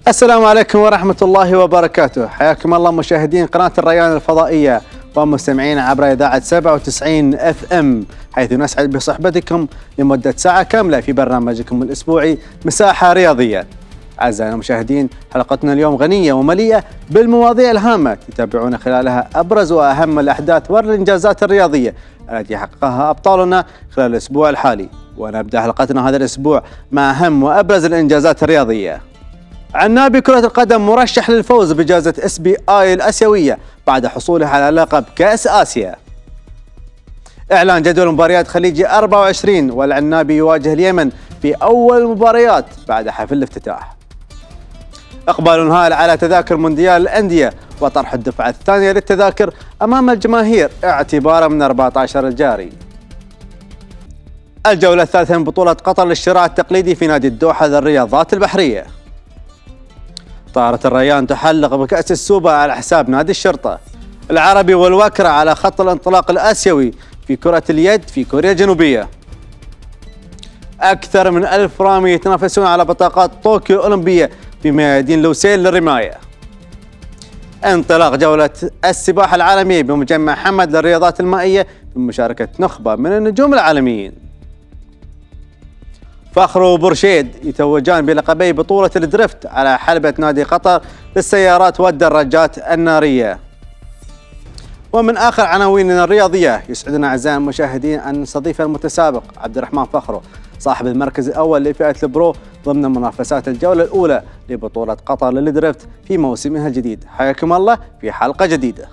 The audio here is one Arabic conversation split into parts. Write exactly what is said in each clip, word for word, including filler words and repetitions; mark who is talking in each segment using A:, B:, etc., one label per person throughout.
A: السلام عليكم ورحمة الله وبركاته. حياكم الله مشاهدين قناة الريان الفضائية ومستمعين عبر إذاعة سبعة وتسعين اف ام، حيث نسعد بصحبتكم لمدة ساعة كاملة في برنامجكم الأسبوعي مساحة رياضية. أعزائنا المشاهدين، حلقتنا اليوم غنية ومليئة بالمواضيع الهامة تتابعون خلالها أبرز وأهم الأحداث والإنجازات الرياضية التي حققها أبطالنا خلال الأسبوع الحالي. ونبدأ حلقتنا هذا الأسبوع مع أهم وأبرز الإنجازات الرياضية. عنابي كرة القدم مرشح للفوز بجائزة اس بي اي الآسيوية بعد حصوله على لقب كأس آسيا. إعلان جدول مباريات خليجي أربعة وعشرين والعنابي يواجه اليمن في أول المباريات بعد حفل الافتتاح. إقبال هائل على تذاكر مونديال الأندية وطرح الدفعة الثانية للتذاكر أمام الجماهير اعتبارا من أربعة عشر الجاري. الجولة الثالثة من بطولة قطر للشراء التقليدي في نادي الدوحة للرياضات البحرية. طائرة الريان تحلق بكأس السوبر على حساب نادي الشرطة. العربي والوكرة على خط الانطلاق الآسيوي في كرة اليد في كوريا الجنوبية. أكثر من ألف رامي يتنافسون على بطاقات طوكيو الأولمبية في ميادين لوسيل للرماية. انطلاق جولة السباحة العالمية بمجمع حمد للرياضات المائية بمشاركة نخبة من النجوم العالميين. فخر وبرشيد يتوجان بلقبي بطولة الدريفت على حلبة نادي قطر للسيارات والدراجات النارية. ومن آخر عناويننا الرياضية، يسعدنا أعزائي المشاهدين أن نستضيف المتسابق عبد الرحمن فخرو صاحب المركز الأول لفئة البرو ضمن منافسات الجولة الأولى لبطولة قطر للدريفت في موسمها الجديد. حياكم الله في حلقة جديدة.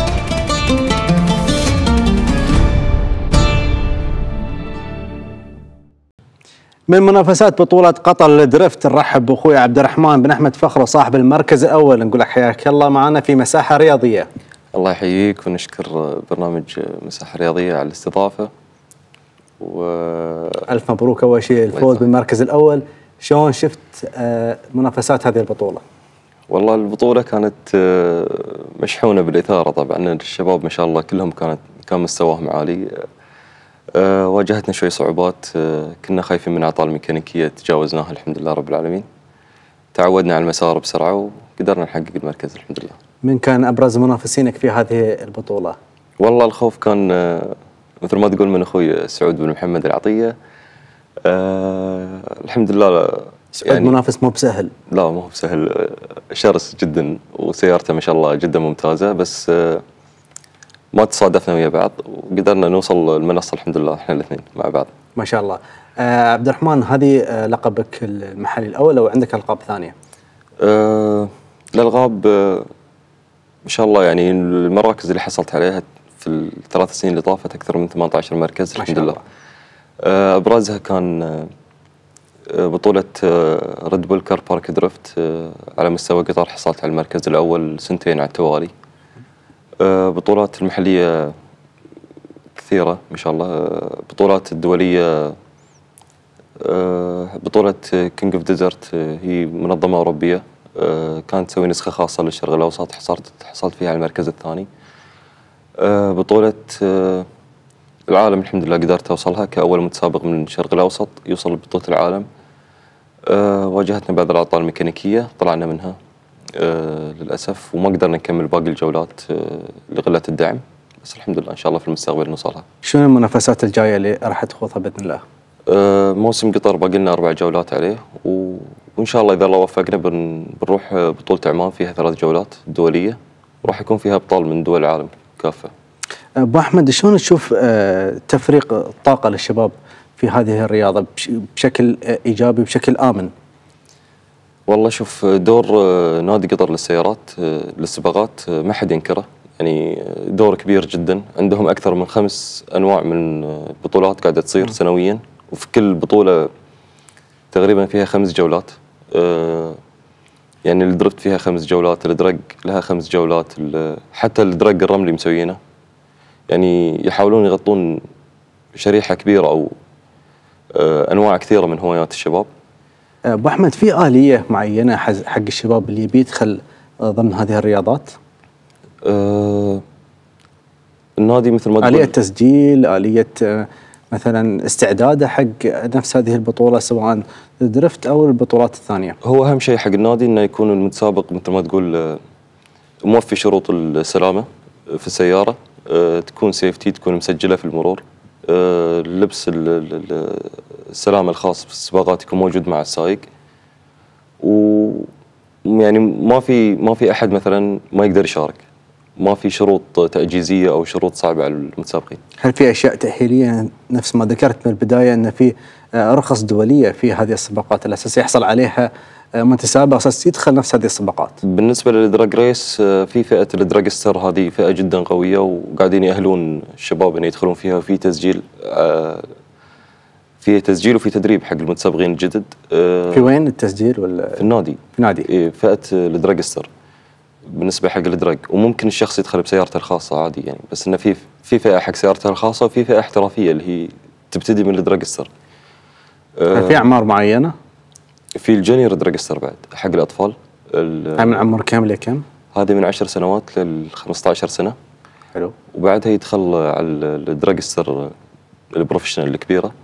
A: من منافسات بطولة قطر للدريفت نرحب بأخوي عبد الرحمن بن أحمد فخرو صاحب المركز الأول، نقول لك حياك الله معنا في مساحة رياضية.
B: الله يحييك ونشكر برنامج مساحة رياضية على الاستضافة. و
A: ألف مبروك أول شيء الفوز بالمركز الأول. شلون شفت منافسات هذه البطولة؟
B: والله البطولة كانت مشحونة بالإثارة، طبعا الشباب ما شاء الله كلهم كانت كان مستواهم عالي. أه واجهتنا شوي صعوبات، أه كنا خايفين من أعطال الميكانيكية تجاوزناها الحمد لله رب العالمين. تعودنا على المسار بسرعة وقدرنا نحقق المركز الحمد لله.
A: من كان أبرز منافسينك في هذه البطولة؟
B: والله الخوف كان أه مثل ما تقول من أخوي سعود بن محمد العطية. أه الحمد لله.
A: سعود يعني منافس مو بسهل.
B: لا مو بسهل، شرس جدا وسيارته ما شاء الله جدا ممتازة، بس أه ما تصادفنا ويا بعض وقدرنا نوصل المنصة الحمد لله احنا الاثنين مع بعض.
A: ما شاء الله. آه عبد الرحمن، هذه آه لقبك المحلي الأول أو عندك ألقاب ثانية؟
B: آه الألقاب آه ما شاء الله، يعني المراكز اللي حصلت عليها في الثلاث سنين اللي طافت أكثر من ثمانية عشر مركز الحمد لله. آه أبرزها كان آه بطولة آه ريد بول كار بارك دريفت آه على مستوى قطر، حصلت على المركز الأول سنتين على التوالي. بطولات المحلية كثيرة ما شاء الله. بطولات الدولية، بطولة كينج اوف ديزرت هي منظمة أوروبية كانت تسوي نسخة خاصة للشرق الأوسط، حصلت حصلت فيها على المركز الثاني. بطولة العالم الحمد لله قدرت أوصلها كأول متسابق من الشرق الأوسط يوصل لبطولة العالم. واجهتنا بعض الأعطال الميكانيكية طلعنا منها آه للأسف وما قدرنا نكمل باقي الجولات آه لقلة الدعم، بس الحمد لله إن شاء الله في المستقبل نوصلها.
A: شنو المنافسات الجاية اللي راح تخوضها بإذن الله؟
B: آه موسم قطر باقي لنا أربع جولات عليه، و... وإن شاء الله إذا الله وفقنا بن... بنروح بطولة عمان فيها ثلاث جولات دولية وراح يكون فيها أبطال من دول العالم كافة.
A: أبو أحمد، شلون تشوف آه تفريق الطاقة للشباب في هذه الرياضة بشكل إيجابي بشكل آمن؟
B: والله شوف، دور نادي قطر للسيارات للسباقات ما حد ينكره، يعني دور كبير جدا. عندهم أكثر من خمس أنواع من بطولات قاعدة تصير سنويا، وفي كل بطولة تقريبا فيها خمس جولات. يعني الدرفت فيها خمس جولات، الدرج لها خمس جولات، حتى الدرج الرملي مسوينه. يعني يحاولون يغطون شريحة كبيرة أو أنواع كثيرة من هوايات الشباب.
A: أبو أحمد، في آلية معينة حق الشباب اللي يبي يدخل ضمن هذه الرياضات؟
B: أه النادي مثل ما تقول
A: آلية تسجيل، آلية مثلا استعداده حق نفس هذه البطولة سواء الدرفت أو البطولات الثانية؟
B: هو أهم شيء حق النادي إنه يكون المتسابق مثل ما تقول موفي شروط السلامة في السيارة، تكون سيفتي، تكون مسجلة في المرور، لبس السلامة الخاص في السباقات يكون موجود مع السائق، ويعني ما في ما في أحد مثلا ما يقدر يشارك، ما في شروط تأجيزية أو شروط صعبة على المتسابقين.
A: هل في أشياء تأهيلية نفس ما ذكرت من البداية أن في رخص دولية في هذه السباقات الأساس يحصل عليها متسابق أساس يدخل نفس هذه السباقات؟ بالنسبة
B: للدراج ريس في فئة الدراجستر، هذه فئة جدا قوية وقاعدين يأهلون الشباب أن يدخلون فيها، وفي تسجيل في تسجيل وفي تدريب حق المتسابقين الجدد.
A: في وين التسجيل ولا؟
B: في النادي.
A: في نادي.
B: فئة الدراجستر بالنسبة حق الدراج، وممكن الشخص يدخل بسيارته الخاصة عادي يعني، بس إنه في في فئة حق سيارته الخاصة وفي فئة احترافية اللي هي تبتدي من الدراجستر.
A: هل في أعمار معينة؟
B: في الجونيور دراجستر بعد حق الأطفال.
A: هاي من عمر كم لكم؟
B: هذه من عشر سنوات لل خمسة عشر سنة.
A: حلو.
B: وبعدها يدخل على الدراجستر البروفيشنال الكبيرة.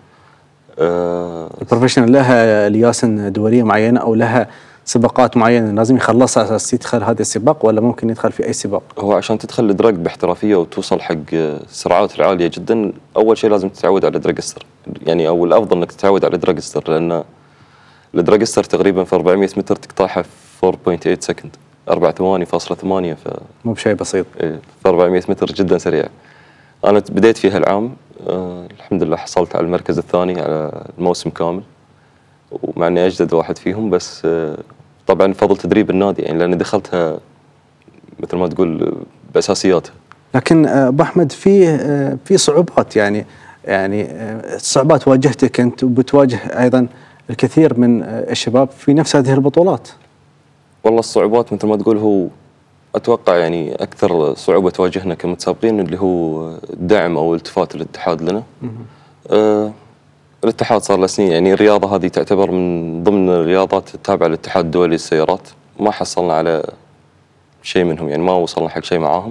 A: البروفيشنال لها لياسن دولية معينة أو لها سباقات معينة لازم يخلصها أساس يدخل هذا السباق، ولا ممكن يدخل في أي سباق؟
B: هو عشان تدخل الدراج باحترافية وتوصل حق السرعات العالية جدا، أول شيء لازم تتعود على الدراجستر، يعني أو الأفضل إنك تتعود على الدراجستر، لأن الدراجستر تقريبا في أربعمية متر تقطعها في أربعة فاصلة ثمانية سكند، أربعة ثواني فاصلة ثمانية، ف
A: مو بشيء بسيط.
B: إيه، في أربعمية متر جدا سريع. أنا بديت فيها العام، آه الحمد لله حصلت على المركز الثاني على الموسم كامل، ومع إني أجدد واحد فيهم، بس آه طبعا فضل تدريب النادي يعني، لأني دخلتها مثل ما تقول بأساسياتها.
A: لكن أبو أحمد في في صعوبات يعني يعني صعوبات واجهتك أنت وبتواجه أيضا الكثير من الشباب في نفس هذه البطولات.
B: والله الصعوبات مثل ما تقول، هو أتوقع يعني أكثر صعوبة تواجهنا كمتسابقين اللي هو الدعم أو التفات الاتحاد لنا. آه الاتحاد صار له سنين، يعني الرياضة هذه تعتبر من ضمن الرياضات التابعة للاتحاد الدولي للسيارات، ما حصلنا على شيء منهم يعني، ما وصلنا حق شيء معاهم.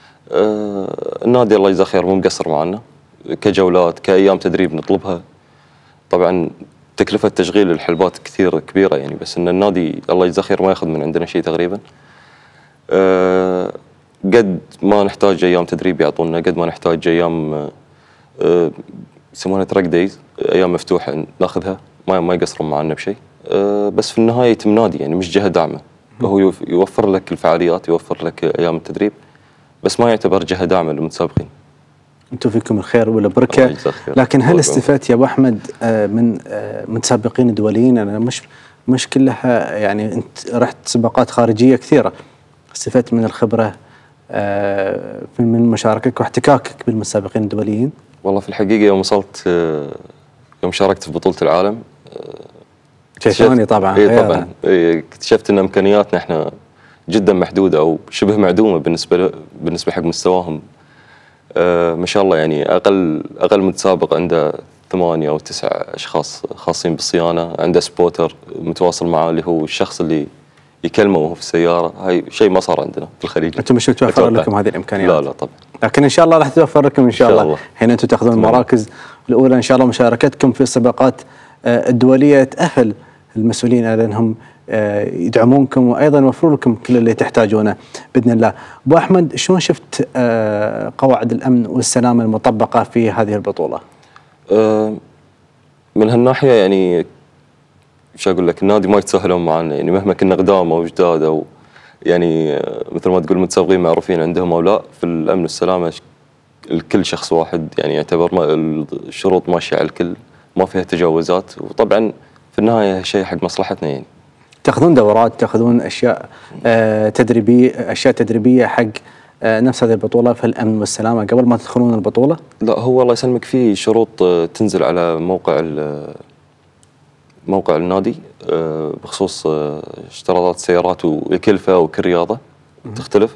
B: آه النادي الله يجزاه خير مو مقصر معنا كجولات كأيام تدريب نطلبها. طبعا تكلفة تشغيل الحلبات كثير كبيرة يعني، بس إن النادي الله يجزاه خير ما ياخذ من عندنا شيء تقريبا. أه قد ما نحتاج أيام تدريب يعطونا، قد ما نحتاج أيام أه يسمونها تراك دايز، أيام مفتوحة ناخذها، ما ما يقصرون معنا بشيء. أه بس في النهاية يتم نادي يعني، مش جهة داعمة، هو يوفر لك الفعاليات، يوفر لك أيام التدريب، بس ما يعتبر جهة داعمة للمتسابقين.
A: أنتم فيكم الخير والبركة. لكن هل استفدت يا أبو أحمد من متسابقين دوليين؟ أنا مش مش كلها يعني، أنت رحت سباقات خارجية كثيرة، استفدت من الخبرة من مشاركتك واحتكاكك بالمتسابقين الدوليين؟
B: والله في الحقيقة يوم وصلت، يوم شاركت في بطولة العالم
A: شيء ثاني طبعا.
B: إيه طبعا إيه، اكتشفت أن إمكانياتنا إحنا جدا محدودة أو شبه معدومة بالنسبة بالنسبة حق مستواهم. آه ما شاء الله يعني، أقل أقل متسابق عنده ثمانية أو تسعة أشخاص خاصين بالصيانة، عنده سبوتر متواصل معاه اللي هو الشخص اللي يكلمه وهو في السيارة. هاي شيء ما صار عندنا في الخليج.
A: أنتم مش متوفر لكم هذه الإمكانيات؟
B: لا لا طبعا،
A: لكن إن شاء الله راح تتوفر لكم إن شاء, إن شاء الله. حين أنتم تأخذون المراكز الأولى إن شاء الله، مشاركتكم في السباقات الدولية تأهل المسؤولين على أنهم يدعمونكم وأيضا يوفروا لكم كل اللي تحتاجونه بإذن الله. أبو أحمد، شلون شفت قواعد الأمن والسلامة المطبقة في هذه البطولة؟
B: من هالناحية يعني شو أقول لك، النادي ما يتساهلون معنا يعني، مهما كنا قدام أو جداد أو يعني مثل ما تقول متسابقين معروفين عندهم أو لا، في الأمن والسلامة الكل شخص واحد يعني، يعتبر ما الشروط ماشية على الكل، ما فيها تجاوزات، وطبعا في النهاية شيء حق مصلحتنا يعني.
A: تاخذون دورات، تاخذون اشياء آه تدريبيه، اشياء تدريبيه حق آه نفس هذه البطوله في الامن والسلامه قبل ما تدخلون البطوله؟
B: لا، هو الله يسلمك في شروط تنزل على موقع موقع النادي آه بخصوص آه اشتراطات السيارات والكلفه وكل رياضه تختلف،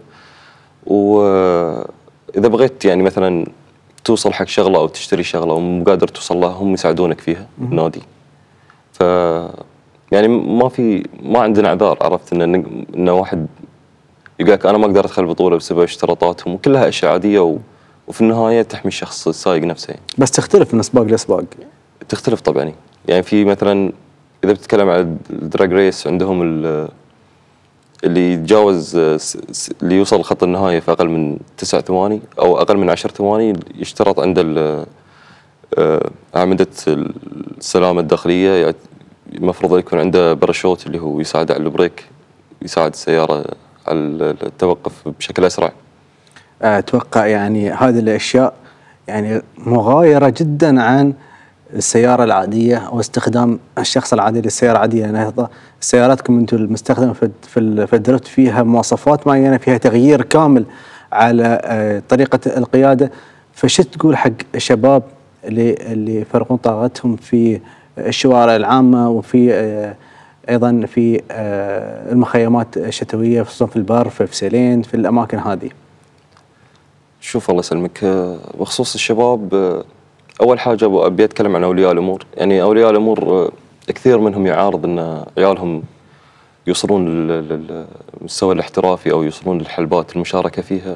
B: واذا بغيت يعني مثلا توصل حق شغله او تشتري شغله ومو قادر توصل لها، هم يساعدونك فيها النادي. ف يعني ما في ما عندنا اعذار، عرفت ان ان واحد يقول لك انا ما اقدر ادخل البطوله بسبب اشتراطاتهم، وكلها اشياء عاديه وفي النهايه تحمي الشخص السايق نفسه يعني.
A: بس تختلف من سباق لسباق.
B: تختلف طبعا، يعني في مثلا اذا بتتكلم على الدراج ريس عندهم اللي يتجاوز اللي يوصل خط النهايه في اقل من تسع ثواني او اقل من عشر ثواني يشترط عنده اعمده السلامه الداخليه، المفروض يكون عنده باراشوت اللي هو يساعد على البريك، يساعد السياره على التوقف بشكل اسرع.
A: اتوقع يعني هذه الاشياء يعني مغايره جدا عن السياره العاديه او استخدام الشخص العادي للسياره العاديه. يعني سياراتكم انتم المستخدمه في في الدرفت فيها مواصفات معينه، فيها تغيير كامل على طريقه القياده. فش تقول حق الشباب اللي اللي يفرغون طاقتهم في الشوارع العامه وفي ايضا في المخيمات الشتويه، خصوصا في البر، في فسيلين، في الاماكن هذه؟
B: شوف الله يسلمك، بخصوص الشباب اول حاجه ابي اتكلم عن اولياء الامور. يعني اولياء الامور كثير منهم يعارض ان عيالهم يوصلون للمستوى الاحترافي او يوصلون للحلبات المشاركه فيها.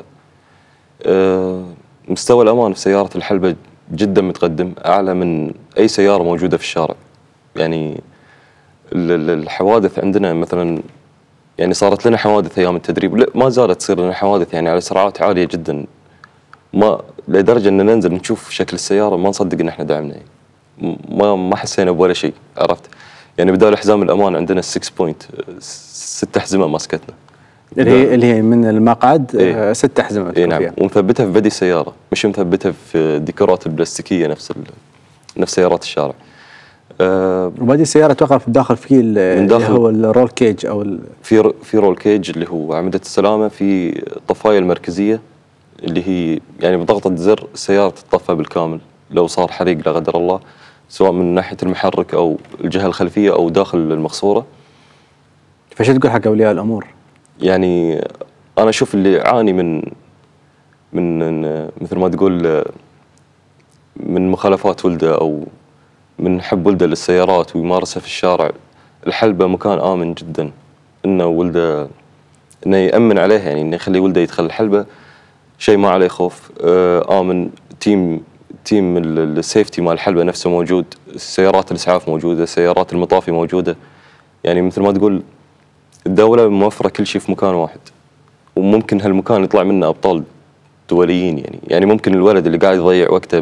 B: مستوى الامان في سياره الحلبه جدا متقدم، اعلى من اي سياره موجوده في الشارع. يعني الحوادث عندنا مثلا، يعني صارت لنا حوادث ايام التدريب، لا ما زالت تصير لنا حوادث يعني على سرعات عاليه جدا، ما لدرجه ان ننزل نشوف شكل السياره ما نصدق ان احنا دعمنا يعني. ما ما حسينا بولا شيء، عرفت؟ يعني بدال حزام الامان عندنا ستة بوينت، ست احزمه ماسكتنا
A: اللي هي اللي هي من المقعد. ايه؟ ست احزمه.
B: اي نعم، ومثبتها في بدي السياره، مش مثبتها في الديكورات البلاستيكيه نفس نفس سيارات الشارع.
A: أه وبدي السياره توقف داخل فيه اللي هو الرول كيج او
B: في في رول كيج اللي هو اعمده السلامه، في الطفايه المركزيه اللي هي يعني بضغطه زر السياره تطفى بالكامل لو صار حريق لا قدر الله، سواء من ناحيه المحرك او الجهه الخلفيه او داخل المقصوره.
A: فش تقول حق اولياء الامور؟
B: يعني انا اشوف اللي يعاني من من مثل ما تقول من مخالفات ولده او من حب ولده للسيارات ويمارسها في الشارع، الحلبة مكان آمن جدا انه ولده انه يأمن عليه، يعني انه يخلي ولده يدخل الحلبة شيء ما عليه خوف، آمن. تيم تيم السيفتي مال الحلبة نفسه موجود، سيارات الاسعاف موجودة، سيارات المطافي موجودة. يعني مثل ما تقول الدولة موفرة كل شيء في مكان واحد، وممكن هالمكان يطلع منه ابطال دوليين. يعني يعني ممكن الولد اللي قاعد يضيع وقته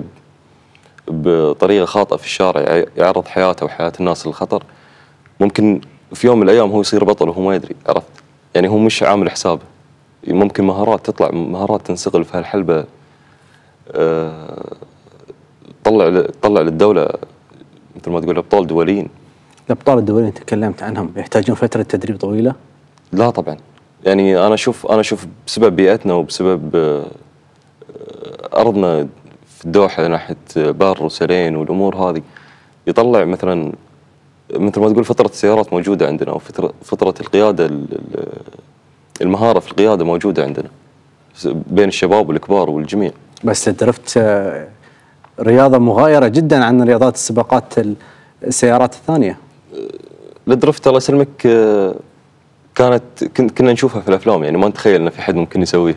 B: بطريقه خاطئه في الشارع يعرض حياته وحياه الناس للخطر، ممكن في يوم من الايام هو يصير بطل وهو ما يدري، عرفت؟ يعني هو مش عامل حسابه، ممكن مهارات تطلع، مهارات تنسقل في هالحلبه أه تطلع تطلع للدوله مثل ما تقول ابطال دوليين.
A: الابطال الدوليين تكلمت عنهم يحتاجون فتره تدريب طويله؟
B: لا طبعا، يعني انا اشوف انا اشوف بسبب بيئتنا وبسبب ارضنا في الدوحه ناحيه بار وسرين والامور هذه، يطلع مثلا مثل ما تقول فطره السيارات موجوده عندنا، وفتره فطره القياده، المهاره في القياده موجوده عندنا بين الشباب والكبار والجميع.
A: بس الدرفت رياضه مغايره جدا عن رياضات السباقات السيارات الثانيه.
B: الدرفت الله يسلمك كانت كنا نشوفها في الافلام، يعني ما نتخيل ان في حد ممكن يسويها.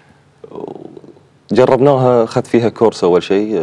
B: جربناها، اخذت فيها كورس اول شيء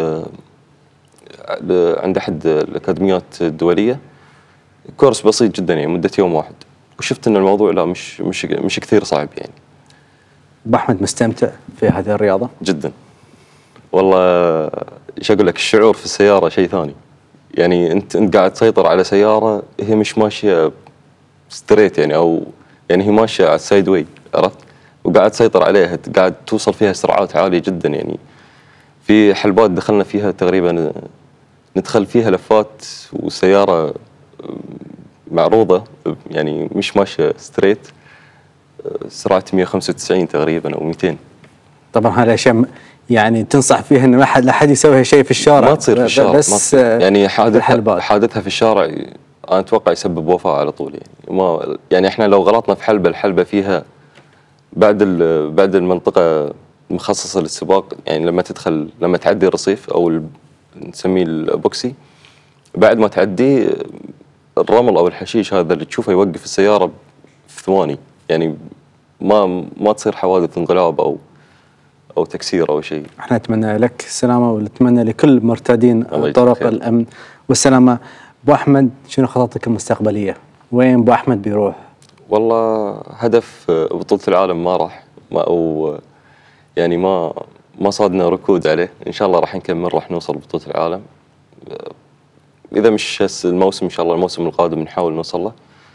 B: عند احد الاكاديميات الدوليه، كورس بسيط جدا يعني مده يوم واحد، وشفت ان الموضوع لا مش مش مش كثير صعب يعني.
A: ابو احمد مستمتع في هذه الرياضه؟
B: جدا والله. ايش اقول لك، الشعور في السياره شيء ثاني. يعني انت انت قاعد تسيطر على سياره هي مش ماشيه ستريت يعني، او يعني هي ماشيه على السايد واي، عرفت؟ وقاعد تسيطر عليها، قاعد توصل فيها سرعات عاليه جدا. يعني في حلبات دخلنا فيها تقريبا ندخل فيها لفات والسياره معروضه، يعني مش ماشيه ستريت، سرعه مئة وخمسة وتسعين تقريبا او مئتين.
A: طبعا هذا شيء يعني تنصح فيه انه ما حد لا حد يسوي شيء في الشارع،
B: ما تصير في الشارع،
A: بس
B: ما تصير. يعني حادثها حادثها في الشارع انا اتوقع يسبب وفاه على طول. يعني ما يعني احنا لو غلطنا في حلبه، الحلبه فيها بعد بعد المنطقه المخصصه للسباق، يعني لما تدخل لما تعدي الرصيف او نسميه البوكسي، بعد ما تعدي الرمل او الحشيش هذا اللي تشوفه يوقف السياره في ثواني. يعني ما ما تصير حوادث انقلاب او او تكسير او شيء.
A: احنا نتمنى لك السلامه ونتمنى لكل مرتادين طرق الامن والسلامه. ابو احمد، شنو خططك المستقبليه؟ وين ابو احمد بيروح؟
B: والله هدف بطولة العالم ما راح ما او يعني ما ما صادنا ركود عليه، ان شاء الله راح نكمل، راح نوصل بطولة العالم. اذا مش هسه الموسم ان شاء الله الموسم القادم نحاول نوصل له.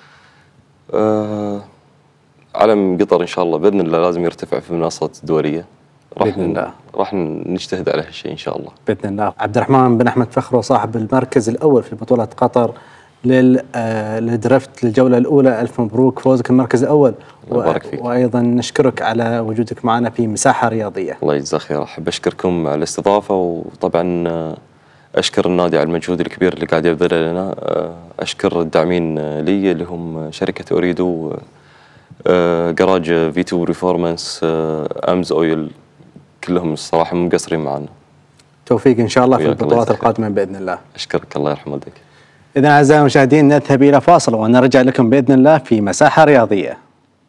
B: أه علم قطر ان شاء الله باذن الله لازم يرتفع في المنصات الدوليه. راح
A: باذن الله
B: راح نجتهد على هالشيء ان شاء الله
A: باذن الله. عبد الرحمن بن احمد فخر صاحب المركز الاول في بطوله قطر لل آه للدرفت للجوله الاولى، الف مبروك فوزك المركز الاول.
B: الله يبارك فيك.
A: وايضا نشكرك على وجودك معنا في مساحه رياضيه.
B: الله يجزاك خير. احب اشكركم على الاستضافه، وطبعا اشكر النادي على المجهود الكبير اللي قاعد يبذله لنا. اشكر الداعمين لي اللي هم شركه اوريدو، جراج في تو ريفورمانس، امز اويل، كلهم الصراحه مقصرين معنا.
A: توفيق ان شاء الله في البطولات القادمه باذن الله.
B: اشكرك، الله يرحم والديك.
A: اذا اعزائي المشاهدين نذهب الى فاصل ونرجع لكم باذن الله في مساحه رياضيه.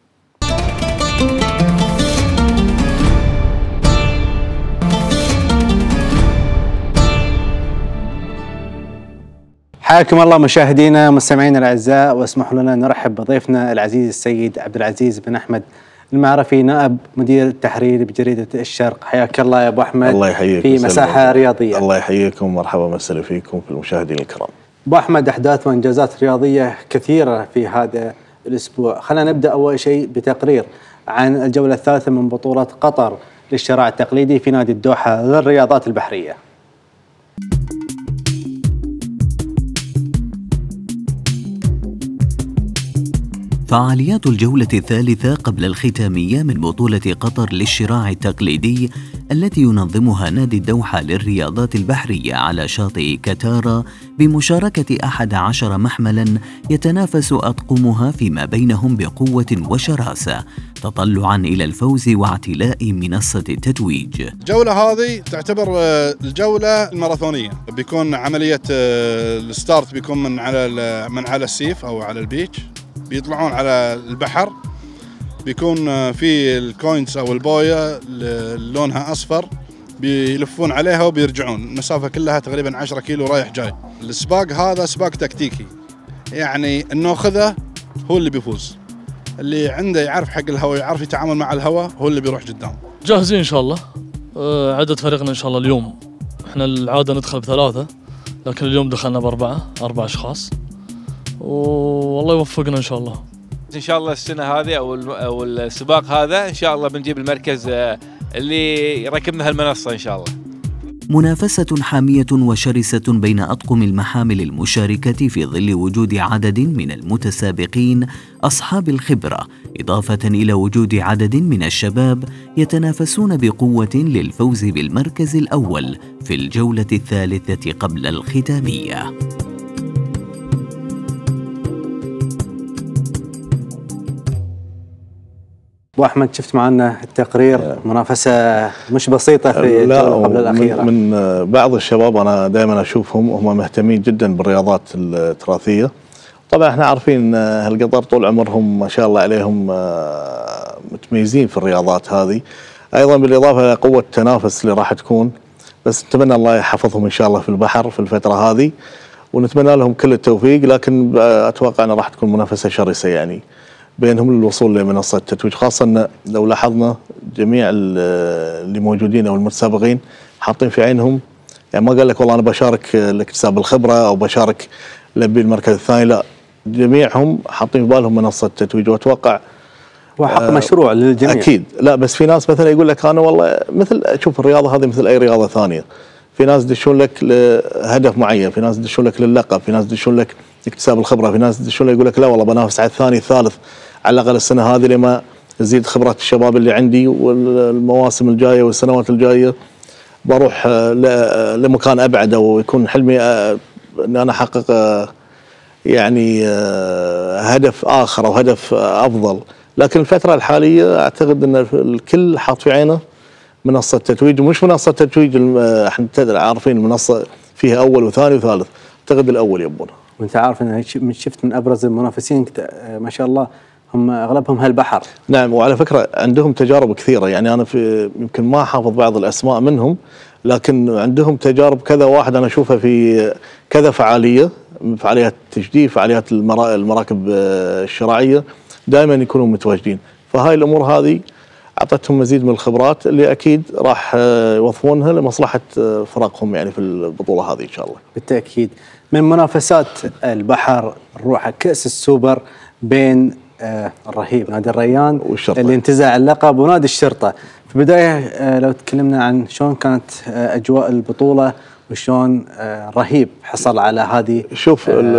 A: حياكم الله مشاهدينا مستمعينا الاعزاء، واسمحوا لنا نرحب بضيفنا العزيز السيد عبد العزيز بن احمد المعرفي، نائب مدير التحرير بجريده الشرق. حياك الله يا ابو احمد.
C: الله يحييك
A: في مساحه رياضيه.
C: الله يحييكم ومرحبا ومسهلا فيكم في المشاهدين الكرام.
A: ابو احمد، احداث وانجازات رياضيه كثيره في هذا الاسبوع. خلينا نبدا اول شيء بتقرير عن الجوله الثالثه من بطوله قطر للشراع التقليدي في نادي الدوحه للرياضات البحريه.
D: فعاليات الجولة الثالثة قبل الختامية من بطولة قطر للشراع التقليدي التي ينظمها نادي الدوحة للرياضات البحرية على شاطئ كتارا بمشاركة أحد عشر محملا يتنافس أطقمها فيما بينهم بقوة وشراسة تطلعا إلى الفوز واعتلاء منصة التتويج.
E: الجولة هذه تعتبر الجولة الماراثونية، بيكون عملية الستارت بيكون من على من على السيف أو على البيتش، بيطلعون على البحر، بيكون في الكوينز او البويه لونها اصفر، بيلفون عليها وبيرجعون. المسافه كلها تقريبا عشرة كيلو رايح جاي. السباق هذا سباق تكتيكي، يعني انه خذه هو اللي بيفوز، اللي عنده يعرف حق الهواء، يعرف يتعامل مع الهواء، هو اللي بيروح قدام.
F: جاهزين ان شاء الله. عدد فريقنا ان شاء الله اليوم، احنا العاده ندخل بثلاثه، لكن اليوم دخلنا باربعه، اربع اشخاص، والله يوفقنا ان شاء الله.
G: ان شاء الله السنه هذه او او السباق هذا ان شاء الله بنجيب المركز اللي ركبنا هالمنصه ان شاء الله.
D: منافسة حامية وشرسة بين أطقم المحامل المشاركة في ظل وجود عدد من المتسابقين أصحاب الخبرة، إضافة إلى وجود عدد من الشباب يتنافسون بقوة للفوز بالمركز الأول في الجولة الثالثة قبل الختامية.
A: ابو احمد، شفت معنا التقرير، منافسه مش بسيطه في الجوله قبل الاخيره.
C: من, من بعض الشباب انا دائما اشوفهم هم مهتمين جدا بالرياضات التراثيه. طبعا احنا عارفين هالقطر طول عمرهم ما شاء الله عليهم متميزين في الرياضات هذه، ايضا بالاضافه الى قوه التنافس اللي راح تكون. بس نتمنى الله يحفظهم ان شاء الله في البحر في الفتره هذه، ونتمنى لهم كل التوفيق. لكن اتوقع انها راح تكون منافسه شرسه يعني بينهم للوصول لمنصة التتويج، خاصة أن لو لاحظنا جميع اللي موجودين أو المتسابقين حاطين في عينهم، يعني ما قال لك والله أنا بشارك لاكتساب الخبرة أو بشارك لبي المركز الثاني، لا، جميعهم حاطين في بالهم منصة التتويج. وأتوقع
A: وحق آه مشروع للجميع
C: أكيد. لا بس في ناس مثلا يقول لك أنا والله مثل شوف الرياضة هذه مثل أي رياضة ثانية، في ناس يدشون لك لهدف معين، في ناس يدشون لك للقب، في ناس يدشون لك اكتساب الخبرة، في ناس يدشون لك يقول لك لا والله بنافس على الثاني الثالث على الاقل السنه هذه لما تزيد خبره الشباب اللي عندي، والمواسم الجايه والسنوات الجايه بروح لمكان ابعد، او يكون حلمي ان انا احقق يعني هدف اخر او هدف افضل. لكن الفتره الحاليه اعتقد ان الكل حاط في عينه منصه التتويج، ومش منصه التتويج احنا عارفين المنصه فيها اول وثاني وثالث، اعتقد الاول يبونه.
A: وانت عارف ان شفت من ابرز المنافسين ما شاء الله هم اغلبهم هالبحر.
C: نعم، وعلى فكره عندهم تجارب كثيره، يعني انا في يمكن ما حافظ بعض الاسماء منهم، لكن عندهم تجارب كذا واحد انا اشوفها في كذا فعاليه، فعاليات تجديف، فعاليات المراكب الشراعيه، دائما يكونوا متواجدين. فهاي الامور هذه اعطتهم مزيد من الخبرات اللي اكيد راح يوظفونها لمصلحه فرقهم يعني في البطوله هذه ان شاء الله.
A: بالتاكيد. من منافسات البحر نروح كاس السوبر بين آه الرهيب نادي الريان
C: والشرطة
A: اللي انتزع اللقب ونادي الشرطه. في البدايه آه لو تكلمنا عن شلون كانت آه اجواء البطوله وشلون آه رهيب حصل على هذه.
C: شوف آه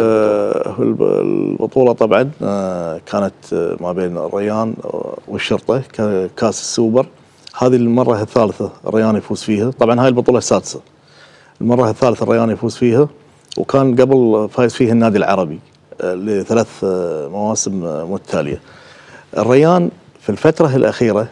C: البطوله طبعا آه كانت ما بين الريان والشرطه كاس السوبر، هذه المره الثالثه الريان يفوز فيها، طبعا هاي البطوله السادسه، المره الثالثه الريان يفوز فيها، وكان قبل فايز فيها النادي العربي لثلاث مواسم متتاليه. الريان في الفتره الاخيره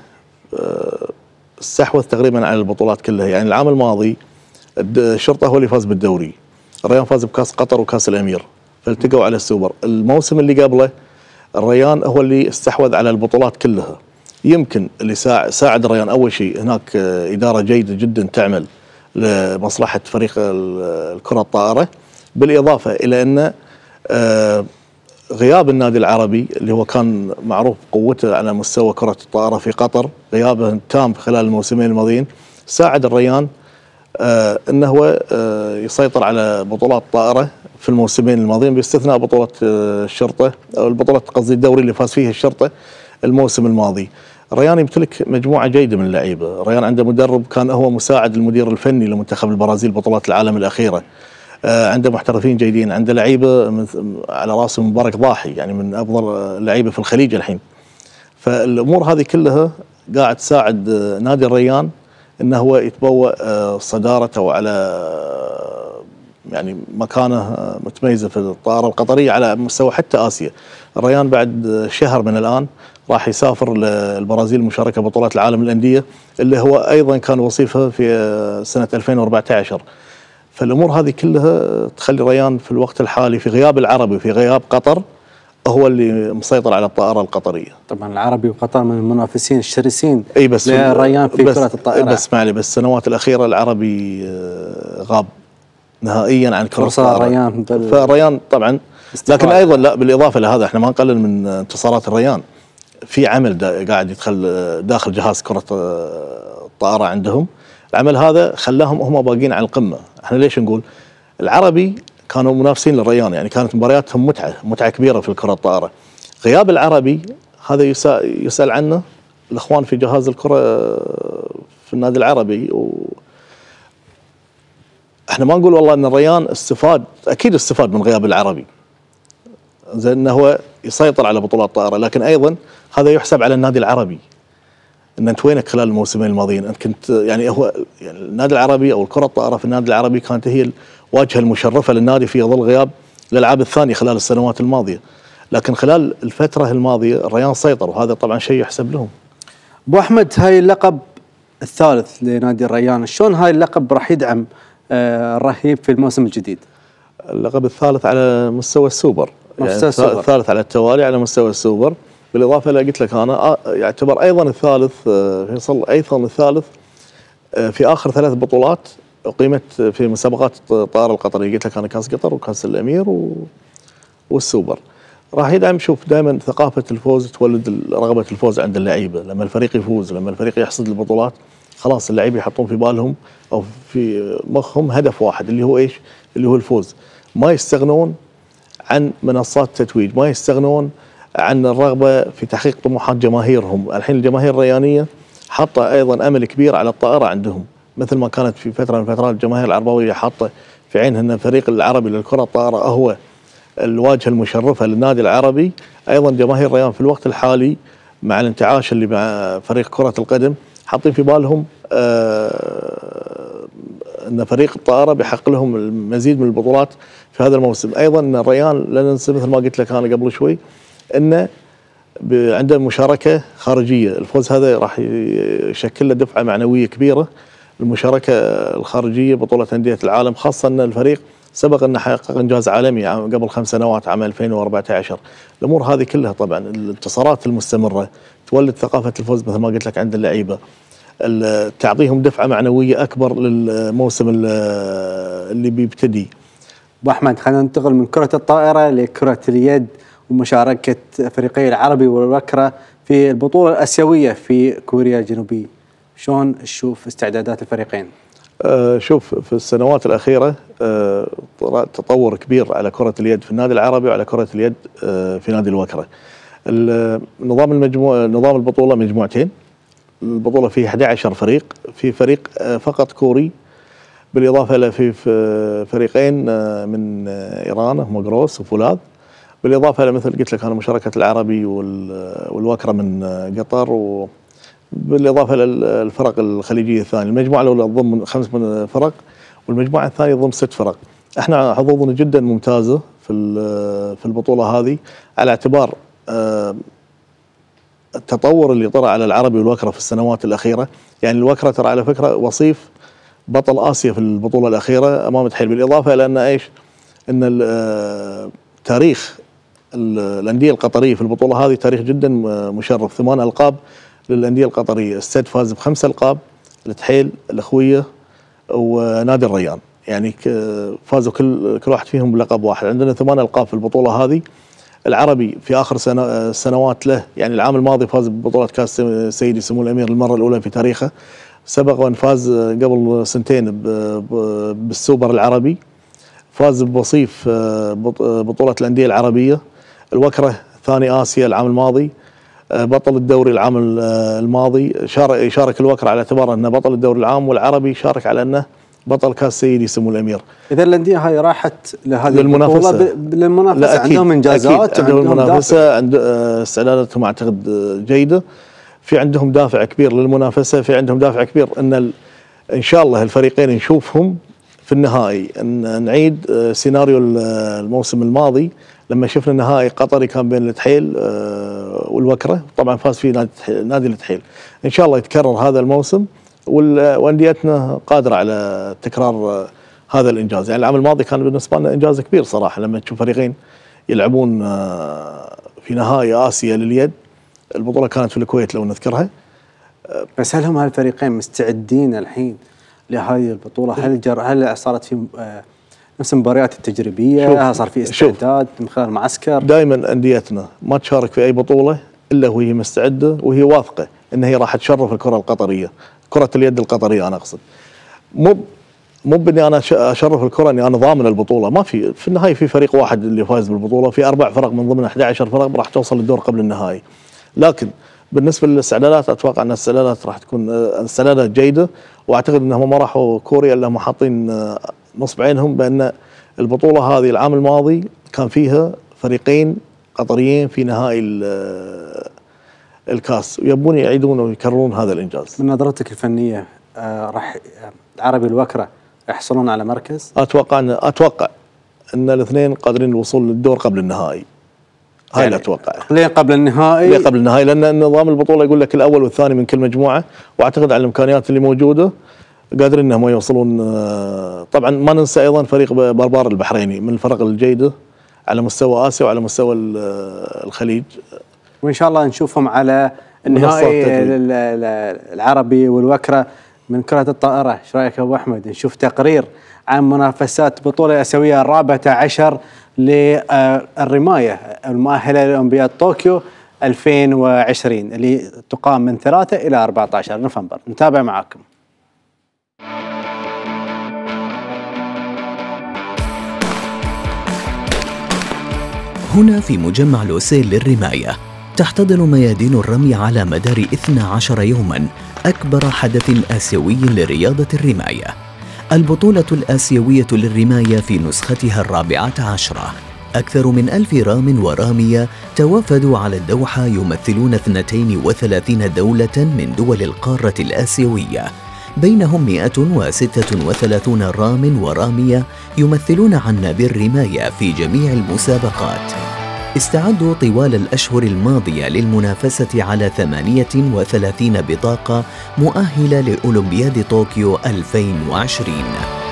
C: استحوذ تقريبا على البطولات كلها، يعني العام الماضي الشرطه هو اللي فاز بالدوري، الريان فاز بكاس قطر وكاس الامير، فالتقوا على السوبر. الموسم اللي قبله الريان هو اللي استحوذ على البطولات كلها. يمكن اللي ساعد الريان اول شيء هناك اداره جيده جدا تعمل لمصلحه فريق الكره الطائره، بالاضافه الى ان آه غياب النادي العربي اللي هو كان معروف قوته على مستوى كرة الطائرة في قطر، غيابه تام خلال الموسمين الماضيين، ساعد الريان آه انه هو آه يسيطر على بطولات الطائرة في الموسمين الماضيين باستثناء بطولة آه الشرطة او البطولة قصدي الدوري اللي فاز فيه الشرطة الموسم الماضي. الريان يمتلك مجموعة جيدة من اللعيبة، الريان عنده مدرب كان هو مساعد المدير الفني لمنتخب البرازيل بطولات العالم الأخيرة، عنده محترفين جيدين، عنده لعيبه على راس مبارك ضاحي يعني من افضل اللعيبه في الخليج الحين. فالامور هذه كلها قاعد تساعد نادي الريان انه هو يتبوأ صدارته على يعني مكانه متميزه في الطائره القطريه على مستوى حتى اسيا. الريان بعد شهر من الان راح يسافر للبرازيل مشاركه بطولات العالم للانديه اللي هو ايضا كان وصيفها في سنه ألفين وأربعة عشر. فالامور هذه كلها تخلي الريان في الوقت الحالي في غياب العربي وفي غياب قطر هو اللي مسيطر على الطائره القطريه.
A: طبعا العربي وقطر من المنافسين الشرسين
C: اي بس
A: للريان في
C: بس
A: كره الطائره.
C: بس معلي بس السنوات الاخيره العربي غاب نهائيا عن كره
A: الطائره. الريان
C: فالريان طبعا استفاد. لكن ايضا لا بالاضافه لهذا احنا ما نقلل من انتصارات الريان، في عمل قاعد يدخل داخل جهاز كره الطائره عندهم، العمل هذا خلاهم هم باقين على القمه. احنا ليش نقول العربي كانوا منافسين للريان، يعني كانت مبارياتهم متعه متعه كبيره في الكره الطائره. غياب العربي هذا يسأل, يسأل عنه الاخوان في جهاز الكره في النادي العربي، و احنا ما نقول والله ان الريان استفاد، اكيد استفاد من غياب العربي زي انه هو يسيطر على بطولات الطائره، لكن ايضا هذا يحسب على النادي العربي ان انت وينك خلال الموسمين الماضيين. انت كنت يعني هو يعني النادي العربي او الكره الطائره في النادي العربي كانت هي الواجهه المشرفه للنادي في ظل غياب الالعاب الثانيه خلال السنوات الماضيه، لكن خلال الفتره الماضيه الريان سيطر، وهذا طبعا شيء يحسب لهم.
A: ابو احمد، هاي اللقب الثالث لنادي الريان، شلون هاي اللقب راح يدعم آه الرهيب في الموسم الجديد؟
C: اللقب الثالث على مستوى السوبر،
A: يعني
C: السوبر. الثالث على التوالي على مستوى السوبر، بالاضافه الى قلت لك انا يعتبر ايضا الثالث فيصل ايضا الثالث في اخر ثلاث بطولات اقيمت في مسابقات الطائره القطريه، قلت لك انا كاس قطر وكاس الامير و... والسوبر. راح يدعم، شوف دائما ثقافه الفوز تولد رغبه الفوز عند اللعيبه، لما الفريق يفوز لما الفريق يحصد البطولات خلاص اللعيبه يحطون في بالهم او في مخهم هدف واحد اللي هو ايش؟ اللي هو الفوز، ما يستغنون عن منصات التتويج، ما يستغنون عن الرغبه في تحقيق طموحات جماهيرهم. الحين الجماهير الريانيه حاطه ايضا امل كبير على الطائره عندهم، مثل ما كانت في فتره من الفترات الجماهير العربويه حاطه في عينها ان الفريق العربي للكره الطائره هو الواجهه المشرفه للنادي العربي. ايضا جماهير الريان في الوقت الحالي مع الانتعاش اللي مع فريق كره القدم حاطين في بالهم آه ان فريق الطائره بيحقق لهم المزيد من البطولات في هذا الموسم. ايضا ان الريان لا ننسى مثل ما قلت لك انا قبل شوي انه عنده مشاركه خارجيه، الفوز هذا راح يشكل له دفعه معنويه كبيره. المشاركه الخارجيه بطوله انديه العالم، خاصه ان الفريق سبق أن حقق إنجاز عالمي قبل خمس سنوات عام ألفين وأربعة عشر. الأمور هذه كلها طبعا الانتصارات المستمرة تولد ثقافة الفوز مثل ما قلت لك عند اللعيبة، تعطيهم دفعة معنوية أكبر للموسم اللي بيبتدي.
A: أبو أحمد، خلينا ننتقل من كرة الطائرة لكرة اليد ومشاركة فريقي العربي والوكرة في البطولة الآسيوية في كوريا الجنوبية. شلون تشوف استعدادات الفريقين؟
C: أه شوف، في السنوات الأخيرة أه تطور كبير على كرة اليد في النادي العربي وعلى كرة اليد أه في نادي الوكرة. نظام المجموعة نظام البطولة مجموعتين، البطولة فيه أحد عشر فريق، في فريق أه فقط كوري، بالإضافة إلى في فريقين من إيران هم جروس وفولاذ، بالإضافة إلى مثل قلت لك أنا مشاركة العربي والوكرة من قطر، وبالإضافة إلى الفرق الخليجية الثانية. المجموعة الأولى تضم خمس فرق والمجموعة الثانية تضم ست فرق. احنا حظوظنا جدا ممتازة في في البطولة هذه على اعتبار التطور اللي طرأ على العربي والوكرة في السنوات الأخيرة. يعني الوكرة ترى على فكرة وصيف بطل آسيا في البطولة الأخيرة أمام تحيل، بالإضافة إلى أن إيش أن تاريخ الأندية القطرية في البطولة هذه تاريخ جدا مشرف، ثمان ألقاب للأندية القطرية. السد فاز بخمس ألقاب، التحيل، الأخوية ونادي الريان، يعني فازوا كل كل واحد فيهم بلقب واحد. عندنا ثمان ألقاب في البطولة هذه. العربي في آخر سنة سنوات له، يعني العام الماضي فاز ببطولة كأس سيدي سمو الأمير للمرة الأولى في تاريخه، سبق وان فاز قبل سنتين بالسوبر العربي، فاز بوصيف بطولة الأندية العربية. الوكرة ثاني آسيا العام الماضي، بطل الدوري العام الماضي، يشارك الوكرة على اعتبار أنه بطل الدوري العام، والعربي شارك على أنه بطل كاس سيدي سمو الأمير.
A: إذا الأندية هاي راحت لهذه
C: المنافسة
A: للمنافسة، عندهم إنجازات،
C: عندهم المنافسة، عند استعداداتهم أعتقد جيدة، في عندهم دافع كبير للمنافسة، في عندهم دافع كبير أن إن شاء الله الفريقين نشوفهم في النهائي. أن نعيد سيناريو الموسم الماضي لما شفنا النهائي قطري كان بين التحيل والوكرة، طبعا فاز فيه نادي التحيل. إن شاء الله يتكرر هذا الموسم، وأنديتنا قادرة على تكرار هذا الإنجاز. يعني العام الماضي كان بالنسبة لنا إنجاز كبير صراحة لما تشوف فريقين يلعبون في نهائي آسيا لليد. البطولة كانت في الكويت لو نذكرها.
A: بس هل هم هالفريقين مستعدين الحين لهذه البطولة؟ هل جر هل صارت في نفس المباريات التجريبية؟ صار في استعداد من خلال معسكر؟
C: دائما أنديتنا ما تشارك في أي بطولة إلا وهي مستعدة وهي واثقة إن هي راح تشرف الكرة القطرية، كرة اليد القطرية أنا أقصد. مو مو بإني أنا أشرف الكرة إني أنا ضامن البطولة، ما في في النهاية في فريق واحد اللي فاز بالبطولة، في أربع فرق من ضمن أحد عشر فرق راح توصل للدور قبل النهائي. لكن بالنسبة للاستعدادات أتوقع أن الاستعدادات راح تكون استعدادات جيدة، وأعتقد أنهم ما راحوا كوريا إلا هم حاطين نصب عينهم بأن البطولة هذه العام الماضي كان فيها فريقين قطريين في نهائي الكاس، ويبون يعيدون ويكررون هذا الإنجاز.
A: من نظرتك الفنية آه راح العربي الوكرة يحصلون على مركز؟
C: أتوقع أن أتوقع أن الاثنين قادرين الوصول للدور قبل النهائي. هاي يعني الأتوقع.
A: ليه قبل النهائي؟
C: ليه قبل النهائي؟ لأن نظام البطولة يقول لك الأول والثاني من كل مجموعة، وأعتقد على الإمكانيات اللي موجودة قادرين أنهم يوصلون. طبعا ما ننسى أيضا فريق بربار البحريني من الفرق الجيدة على مستوى آسيا وعلى مستوى الخليج،
A: وإن شاء الله نشوفهم على النهائي العربي والوكرة من كرة الطائرة. ايش رايك أبو أحمد؟ نشوف تقرير عن منافسات بطولة آسيوية الرابعة عشر للرماية المؤهلة لأولمبياد طوكيو ألفين وعشرين اللي تقام من ثلاثة إلى أربعة عشر نوفمبر. نتابع معاكم.
D: هنا في مجمع لوسيل للرماية تحتضن ميادين الرمي على مدار اثني عشر يوما أكبر حدث آسيوي لرياضة الرماية، البطولة الآسيوية للرماية في نسختها الرابعة عشرة. أكثر من ألف رام ورامية توافدوا على الدوحة يمثلون اثنتين وثلاثين دولة من دول القارة الآسيوية، بينهم مئة وستة وثلاثون رام ورامية يمثلون عنا بالرماية في جميع المسابقات. استعدوا طوال الأشهر الماضية للمنافسة على ثمانية وثلاثين بطاقة مؤهلة لأولمبياد طوكيو ألفين وعشرين.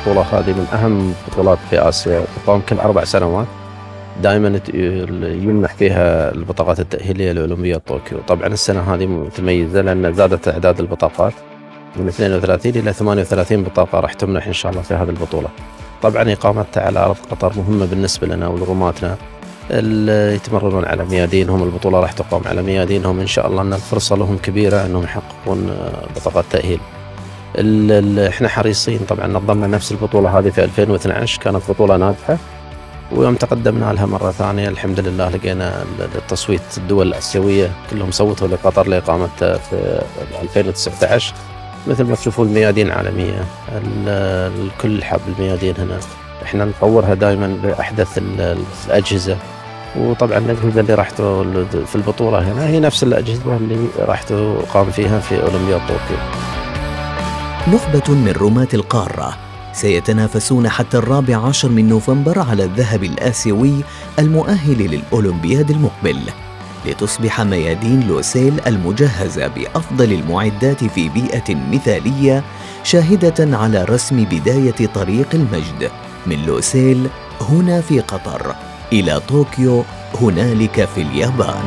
H: البطولة هذه من أهم بطولات في آسيا، تقام كل أربع سنوات، دائما يمنح فيها البطاقات التأهيلية لأولمبياد طوكيو. طبعا السنة هذه متميزة لأن زادت أعداد البطاقات من اثنين وثلاثين إلى ثمانية وثلاثين بطاقة راح تمنح إن شاء الله في هذه البطولة. طبعا إقامتها على أرض قطر مهمة بالنسبة لنا ولرماتنا اللي يتمرنون على ميادينهم. البطولة راح تقام على ميادينهم إن شاء الله، أن الفرصة لهم كبيرة أنهم يحققون بطاقات تأهيل. احنا حريصين طبعا، نظمنا نفس البطولة هذه في ألفين واثني عشر، كانت بطولة ناجحة، ويوم تقدمنا لها مرة ثانية الحمد لله لقينا التصويت الدول الآسيوية كلهم صوتوا لقطر لإقامتها في ألفين وتسعة عشر. مثل ما تشوفوا الميادين عالمية، الكل حاب الميادين هنا، احنا نطورها دائما بأحدث الأجهزة، وطبعا الأجهزة اللي راح في البطولة هنا هي نفس الأجهزة اللي راح تقام فيها في أولمبياد طوكيو.
D: نخبة من رماة القارة سيتنافسون حتى الرابع عشر من نوفمبر على الذهب الآسيوي المؤهل للأولمبياد المقبل، لتصبح ميادين لوسيل المجهزة بأفضل المعدات في بيئة مثالية شاهدة على رسم بداية طريق المجد من لوسيل هنا في قطر إلى طوكيو هنالك في اليابان.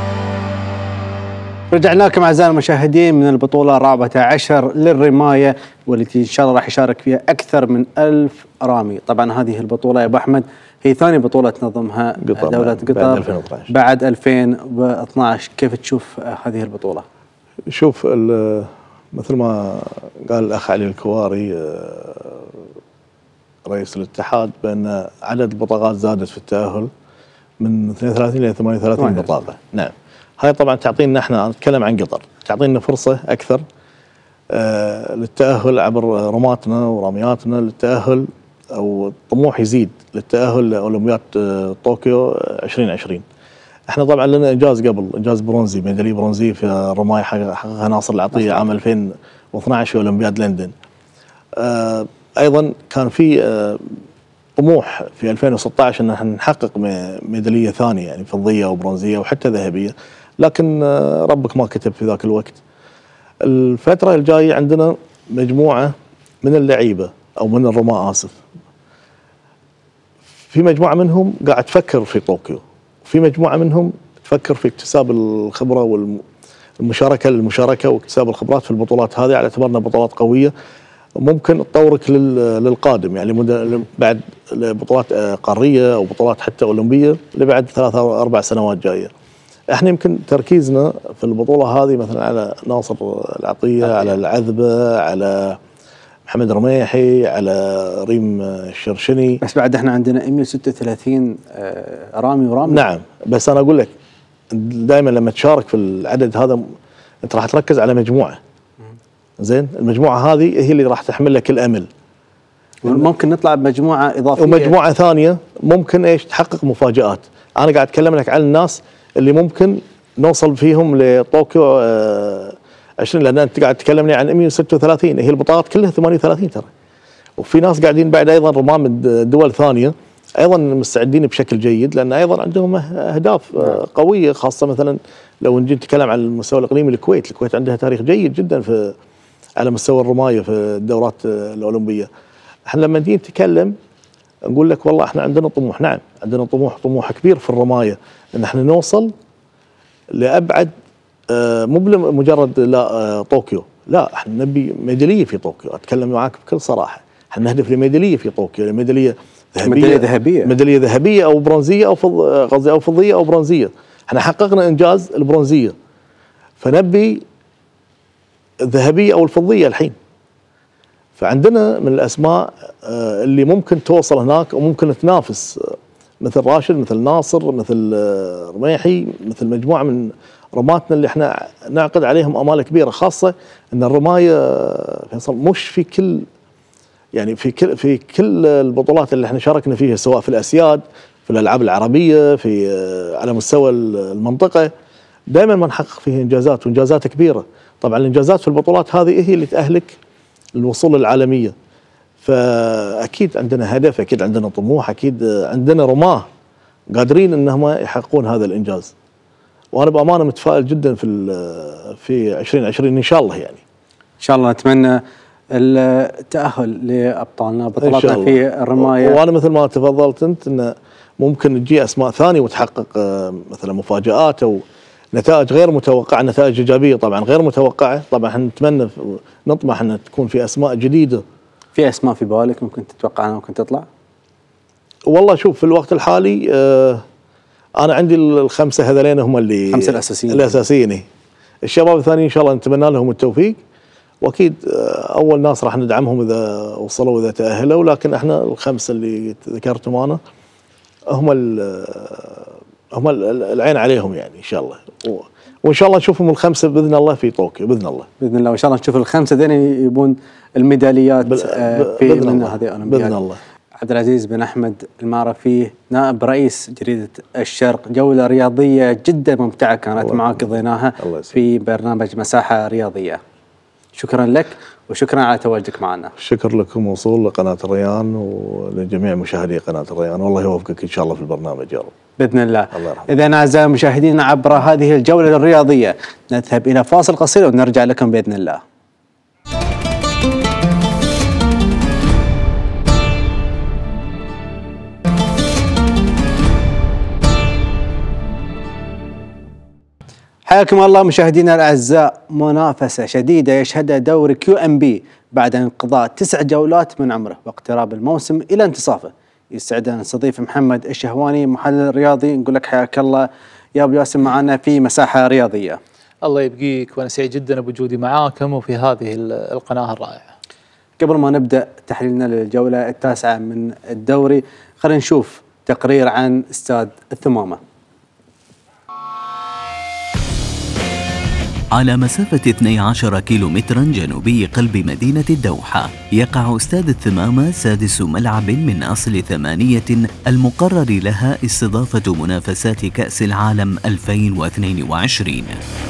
A: رجعنا لكم أعزائي المشاهدين من البطولة الرابعة عشر للرماية، والتي إن شاء الله راح يشارك فيها أكثر من ألف رامي. طبعا هذه البطولة يا أبو أحمد هي ثاني بطولة تنظمها دولة قطر بعد ألفين واثني عشر. بعد ألفين واثني عشر، كيف تشوف هذه البطولة؟
C: شوف مثل ما قال الأخ علي الكواري رئيس الاتحاد بأن عدد البطاقات زادت في التأهل من اثنين وثلاثين إلى ثمانية وثلاثين بطاقة. نعم، هاي طبعا تعطينا، احنا نتكلم عن قطر، تعطينا فرصة أكثر آه للتأهل عبر رماتنا ورامياتنا للتأهل، أو الطموح يزيد للتأهل لأولمبياد آه طوكيو عشرين عشرين. احنا طبعا لنا إنجاز قبل، إنجاز برونزي، ميدالية برونزية في الرماية حققها ناصر العطية عام ألفين واثني عشر في أولمبياد لندن. آه أيضا كان في آه طموح في ألفين وستة عشر أن احنا نحقق ميدالية ثانية، يعني فضية أو برونزية وحتى ذهبية، لكن ربك ما كتب في ذاك الوقت. الفترة الجاية عندنا مجموعة من اللعيبة أو من الرماة آسف، في مجموعة منهم قاعد تفكر في طوكيو، في مجموعة منهم تفكر في اكتساب الخبرة والمشاركة للمشاركة واكتساب الخبرات في البطولات هذه، على اعتبارنا بطولات قوية ممكن تطورك للقادم، يعني بعد بطولات قارية أو بطولات حتى أولمبية لبعد ثلاث أو أربع سنوات جاية. احنا يمكن تركيزنا في البطولة هذه مثلا على ناصر العطية، على العذبة، على محمد رميحي، على ريم الشرشني.
A: بس بعد احنا عندنا مئة وستة وثلاثين رامي ورامي.
C: نعم، بس انا اقول لك دائما لما تشارك في العدد هذا انت راح تركز على مجموعة. زين، المجموعة هذه هي اللي راح تحمل لك الامل.
A: ممكن نطلع بمجموعة اضافية
C: ومجموعة ثانية ممكن ايش تحقق مفاجآت. انا قاعد اتكلم لك عن الناس اللي ممكن نوصل فيهم لطوكيو عشرين، لان انت قاعد تكلمني عن مئة وستة وثلاثين، هي البطاقات كلها ثمانية وثلاثين ترى، وفي ناس قاعدين بعد ايضا رماة من دول ثانيه ايضا مستعدين بشكل جيد، لان ايضا عندهم اهداف قويه، خاصه مثلا لو نجي نتكلم عن المستوى الاقليمي الكويت، الكويت عندها تاريخ جيد جدا في على مستوى الرمايه في الدورات الاولمبيه. احنا لما نجي نتكلم نقول لك والله احنا عندنا طموح، نعم عندنا طموح طموح كبير في الرمايه ان احنا نوصل لابعد، آه مو مجرد لا طوكيو، لا احنا نبي ميداليه في طوكيو، اتكلم معاك بكل صراحه، احنا نهدف لميداليه في طوكيو، لميداليه ذهبيه
A: ميداليه ذهبيه
C: ميداليه ذهبيه او برونزيه او فض... قصدي او فضيه او برونزيه. احنا حققنا انجاز البرونزيه، فنبي الذهبيه او الفضيه الحين. فعندنا من الاسماء آه اللي ممكن توصل هناك وممكن تنافس، مثل راشد، مثل ناصر، مثل رميحي، مثل مجموعه من رماتنا اللي احنا نعقد عليهم امال كبيره، خاصه ان الرمايه فيصل مش في كل يعني في كل في كل البطولات اللي احنا شاركنا فيها، سواء في الاسياد، في الالعاب العربيه، في على مستوى المنطقه، دائما ما نحقق فيه انجازات وانجازات كبيره. طبعا الانجازات في البطولات هذه هي اللي تاهلك للوصول للعالميه. فاكيد عندنا هدف، اكيد عندنا طموح، اكيد عندنا رماه قادرين انهم يحققون هذا الانجاز. وانا بامانه متفائل جدا في في عشرين عشرين ان شاء الله، يعني
A: ان شاء الله نتمنى التاهل لابطالنا بطولاتنا في الرمايه.
C: وانا مثل ما تفضلت انت انه ممكن تجي اسماء ثانيه وتحقق مثلا مفاجات او نتائج غير متوقعه، نتائج ايجابيه طبعا غير متوقعه. طبعا احنا نتمنى نطمح ان تكون في اسماء جديده.
A: في اسماء في بالك ممكن تتوقع انها ممكن تطلع؟
C: والله شوف في الوقت الحالي آه انا عندي الخمسه هذولين هم اللي
A: الخمسه الاساسيين
C: الاساسيين. الشباب الثانيين ان شاء الله نتمنى لهم التوفيق، واكيد اول ناس راح ندعمهم اذا وصلوا واذا تاهلوا، لكن احنا الخمسه اللي ذكرتهم انا هم هم العين عليهم يعني ان شاء الله، وان شاء الله نشوفهم الخمسه باذن الله في طوكيو باذن الله.
A: باذن الله وان شاء الله نشوف الخمسه ذين يبون الميداليات في من هذه الاولمبياد
C: باذن الله.
A: عبد العزيز بن احمد المعرفي نائب رئيس جريده الشرق، جوله رياضيه جدا ممتعه كانت معك قضيناها في برنامج مساحه رياضيه. شكرا لك وشكرا على تواجدك معنا.
C: الشكر لكم موصول لقناه الريان ولجميع مشاهدي قناه الريان، والله يوفقك ان شاء الله في البرنامج يا رب.
A: باذن الله.
C: الله يرحمه.
A: اذا اعزائي المشاهدين عبر هذه الجوله الرياضيه نذهب الى فاصل قصير ونرجع لكم باذن الله. حياكم الله مشاهدينا الاعزاء. منافسه شديده يشهدها دوري كيو ام بي بعد انقضاء تسع جولات من عمره واقتراب الموسم الى انتصافه. يسعدنا نستضيف محمد الشهواني محلل رياضي، نقول لك حياك الله يا ابو ياسم معنا في مساحه رياضيه.
I: الله يبقيك، وانا سعيد جدا بوجودي معاكم وفي هذه القناه الرائعه.
A: قبل ما نبدا تحليلنا للجوله التاسعه من الدوري، خلينا نشوف تقرير عن استاد الثمامه.
D: على مسافة اثني عشر كيلومترا جنوبي قلب مدينة الدوحة يقع استاد الثمامة، سادس ملعب من أصل ثمانية المقرر لها استضافة منافسات كأس العالم ألفين واثنين وعشرين.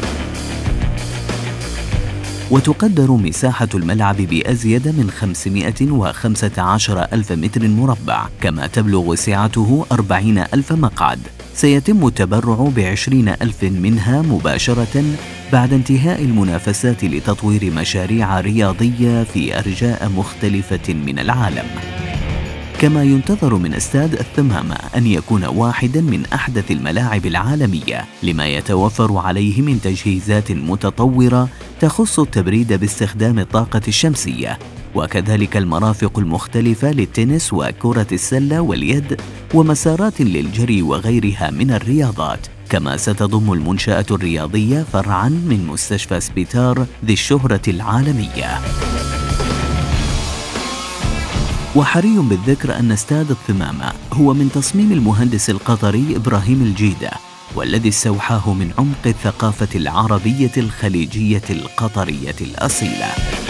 D: وتقدر مساحة الملعب بأزيد من خمسمائة وخمسة عشر ألف متر مربع، كما تبلغ سعته أربعين ألف مقعد. سيتم التبرع بعشرين ألف منها مباشرة بعد انتهاء المنافسات لتطوير مشاريع رياضية في أرجاء مختلفة من العالم. كما ينتظر من استاد الثمامة أن يكون واحدا من أحدث الملاعب العالمية، لما يتوفر عليه من تجهيزات متطورة تخص التبريد باستخدام الطاقة الشمسية، وكذلك المرافق المختلفة للتنس وكرة السلة واليد ومسارات للجري وغيرها من الرياضات. كما ستضم المنشأة الرياضية فرعا من مستشفى سبيتار ذي الشهرة العالمية. وحري بالذكر أن استاد الثمامة هو من تصميم المهندس القطري إبراهيم الجيدة، والذي استوحاه من عمق الثقافة العربية الخليجية القطرية الأصيلة.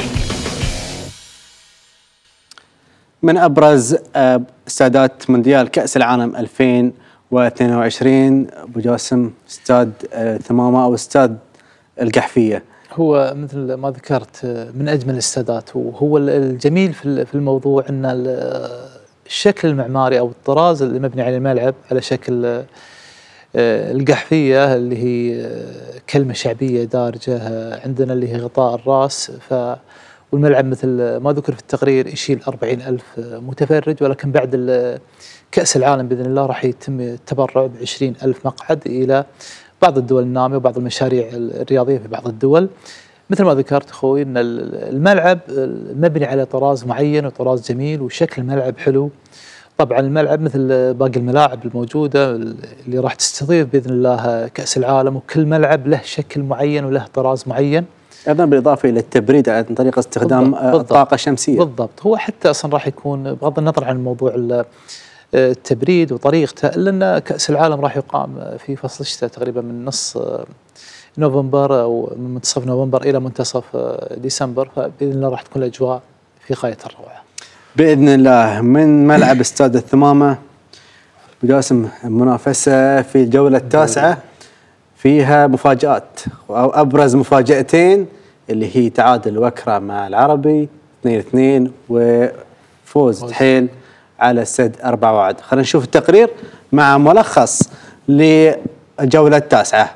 A: من أبرز استادات مونديال كأس العالم ألفين واثنين وعشرين أبو جاسم استاد ثمامة أو استاد القحفية،
I: هو مثل ما ذكرت من أجمل الاستادات. وهو الجميل في الموضوع أن الشكل المعماري أو الطراز اللي مبني على الملعب على شكل القحفية، اللي هي كلمة شعبية دارجة عندنا اللي هي غطاء الرأس. ف والملعب مثل ما ذكر في التقرير يشيل أربعين ألف متفرج، ولكن بعد كأس العالم بإذن الله راح يتم التبرع بعشرين ألف مقعد إلى بعض الدول النامية وبعض المشاريع الرياضية في بعض الدول. مثل ما ذكرت أخوي أن الملعب مبني على طراز معين وطراز جميل وشكل الملعب حلو. طبعا الملعب مثل باقي الملاعب الموجودة اللي راح تستضيف بإذن الله كأس العالم، وكل ملعب له شكل معين وله طراز معين.
A: أيضا بالإضافة إلى التبريد عن طريق استخدام الطاقة الشمسية.
I: بالضبط، هو حتى أصلا راح يكون بغض النظر عن موضوع التبريد وطريقته، إلا أن كأس العالم راح يقام في فصل الشتاء تقريبا من نص نوفمبر أو من منتصف نوفمبر إلى منتصف ديسمبر، فبإذن الله راح تكون الأجواء في غاية الروعة
A: بإذن الله. من ملعب استاد الثمامة بجاسم منافسة في الجولة التاسعة فيها مفاجآت، أو أبرز مفاجأتين اللي هي تعادل وكرة مع العربي اثنين اثنين وفوز تحيل على السد أربعة واحد. خلينا نشوف التقرير مع ملخص للجولة التاسعة.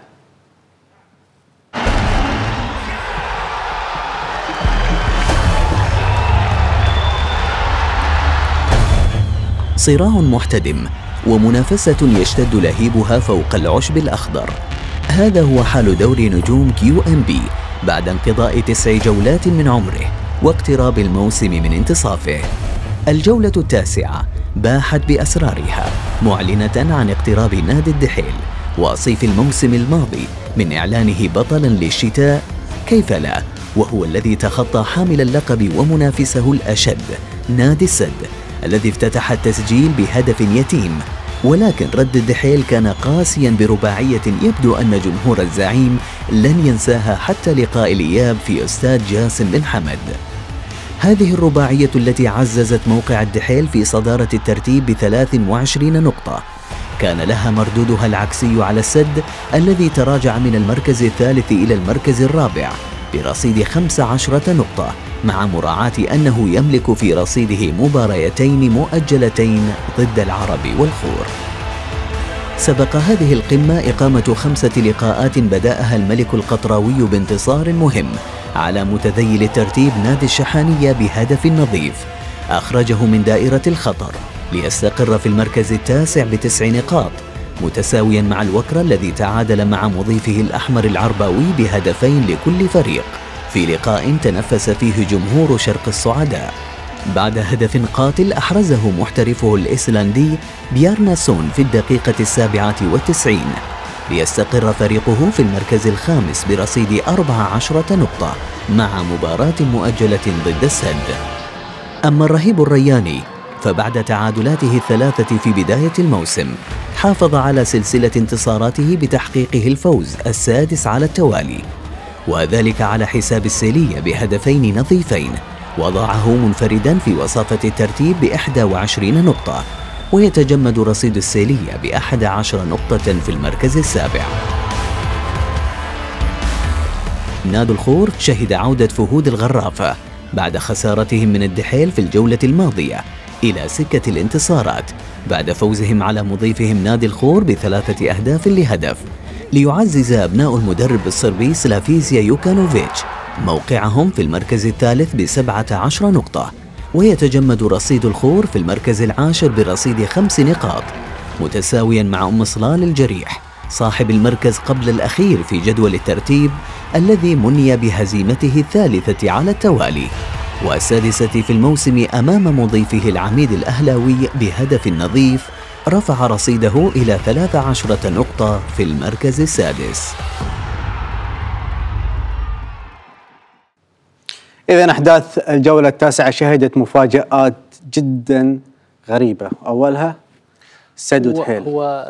D: صراع محتدم ومنافسة يشتد لهيبها فوق العشب الأخضر. هذا هو حال دوري نجوم كيو إم بي بعد انقضاء تسع جولات من عمره واقتراب الموسم من انتصافه. الجولة التاسعة باحت بأسرارها، معلنة عن اقتراب نادي الدحيل وصيف الموسم الماضي من إعلانه بطلاً للشتاء، كيف لا، وهو الذي تخطى حامل اللقب ومنافسه الأشد نادي السد الذي افتتح التسجيل بهدف يتيم. ولكن رد الدحيل كان قاسياً برباعية يبدو أن جمهور الزعيم لن ينساها حتى لقاء الإياب في استاد جاسم بن حمد. هذه الرباعية التي عززت موقع الدحيل في صدارة الترتيب بثلاث وعشرين نقطة كان لها مردودها العكسي على السد الذي تراجع من المركز الثالث إلى المركز الرابع برصيد خمس عشرة نقطة، مع مراعاة أنه يملك في رصيده مباريتين مؤجلتين ضد العرب والخور. سبق هذه القمة إقامة خمسة لقاءات بدأها الملك القطراوي بانتصار مهم على متذيل الترتيب نادي الشحانية بهدف نظيف أخرجه من دائرة الخطر ليستقر في المركز التاسع بتسع نقاط، متساويا مع الوكرة الذي تعادل مع مضيفه الأحمر العرباوي بهدفين لكل فريق في لقاء تنفس فيه جمهور شرق الصعداء بعد هدف قاتل أحرزه محترفه الإيسلندي بيارناسون في الدقيقة السابعة والتسعين ليستقر فريقه في المركز الخامس برصيد أربع عشرة نقطة مع مباراة مؤجلة ضد السد. أما الرهيب الرياني فبعد تعادلاته الثلاثة في بداية الموسم حافظ على سلسلة انتصاراته بتحقيقه الفوز السادس على التوالي، وذلك على حساب السيلية بهدفين نظيفين، وضعه منفردا في وصافة الترتيب بإحدى وعشرين نقطة، ويتجمد رصيد السيلية بأحد عشر نقطة في المركز السابع. نادي الخور شهد عودة فهود الغرافة بعد خسارتهم من الدحيل في الجولة الماضية إلى سكة الانتصارات بعد فوزهم على مضيفهم نادي الخور بثلاثة أهداف لهدف، ليعزز أبناء المدرب الصربي سلافيزيا يوكانوفيتش موقعهم في المركز الثالث بسبعة عشر نقطة، ويتجمد رصيد الخور في المركز العاشر برصيد خمس نقاط متساويا مع أم صلال الجريح صاحب المركز قبل الأخير في جدول الترتيب الذي مني بهزيمته الثالثة على التوالي والسادسة في الموسم أمام مضيفه العميد الأهلاوي بهدف نظيف رفع رصيده إلى ثلاث عشرة نقطة في المركز السادس.
A: إذن أحداث الجولة التاسعة شهدت مفاجآت جدا غريبة، أولها السد ودحيل.
I: هو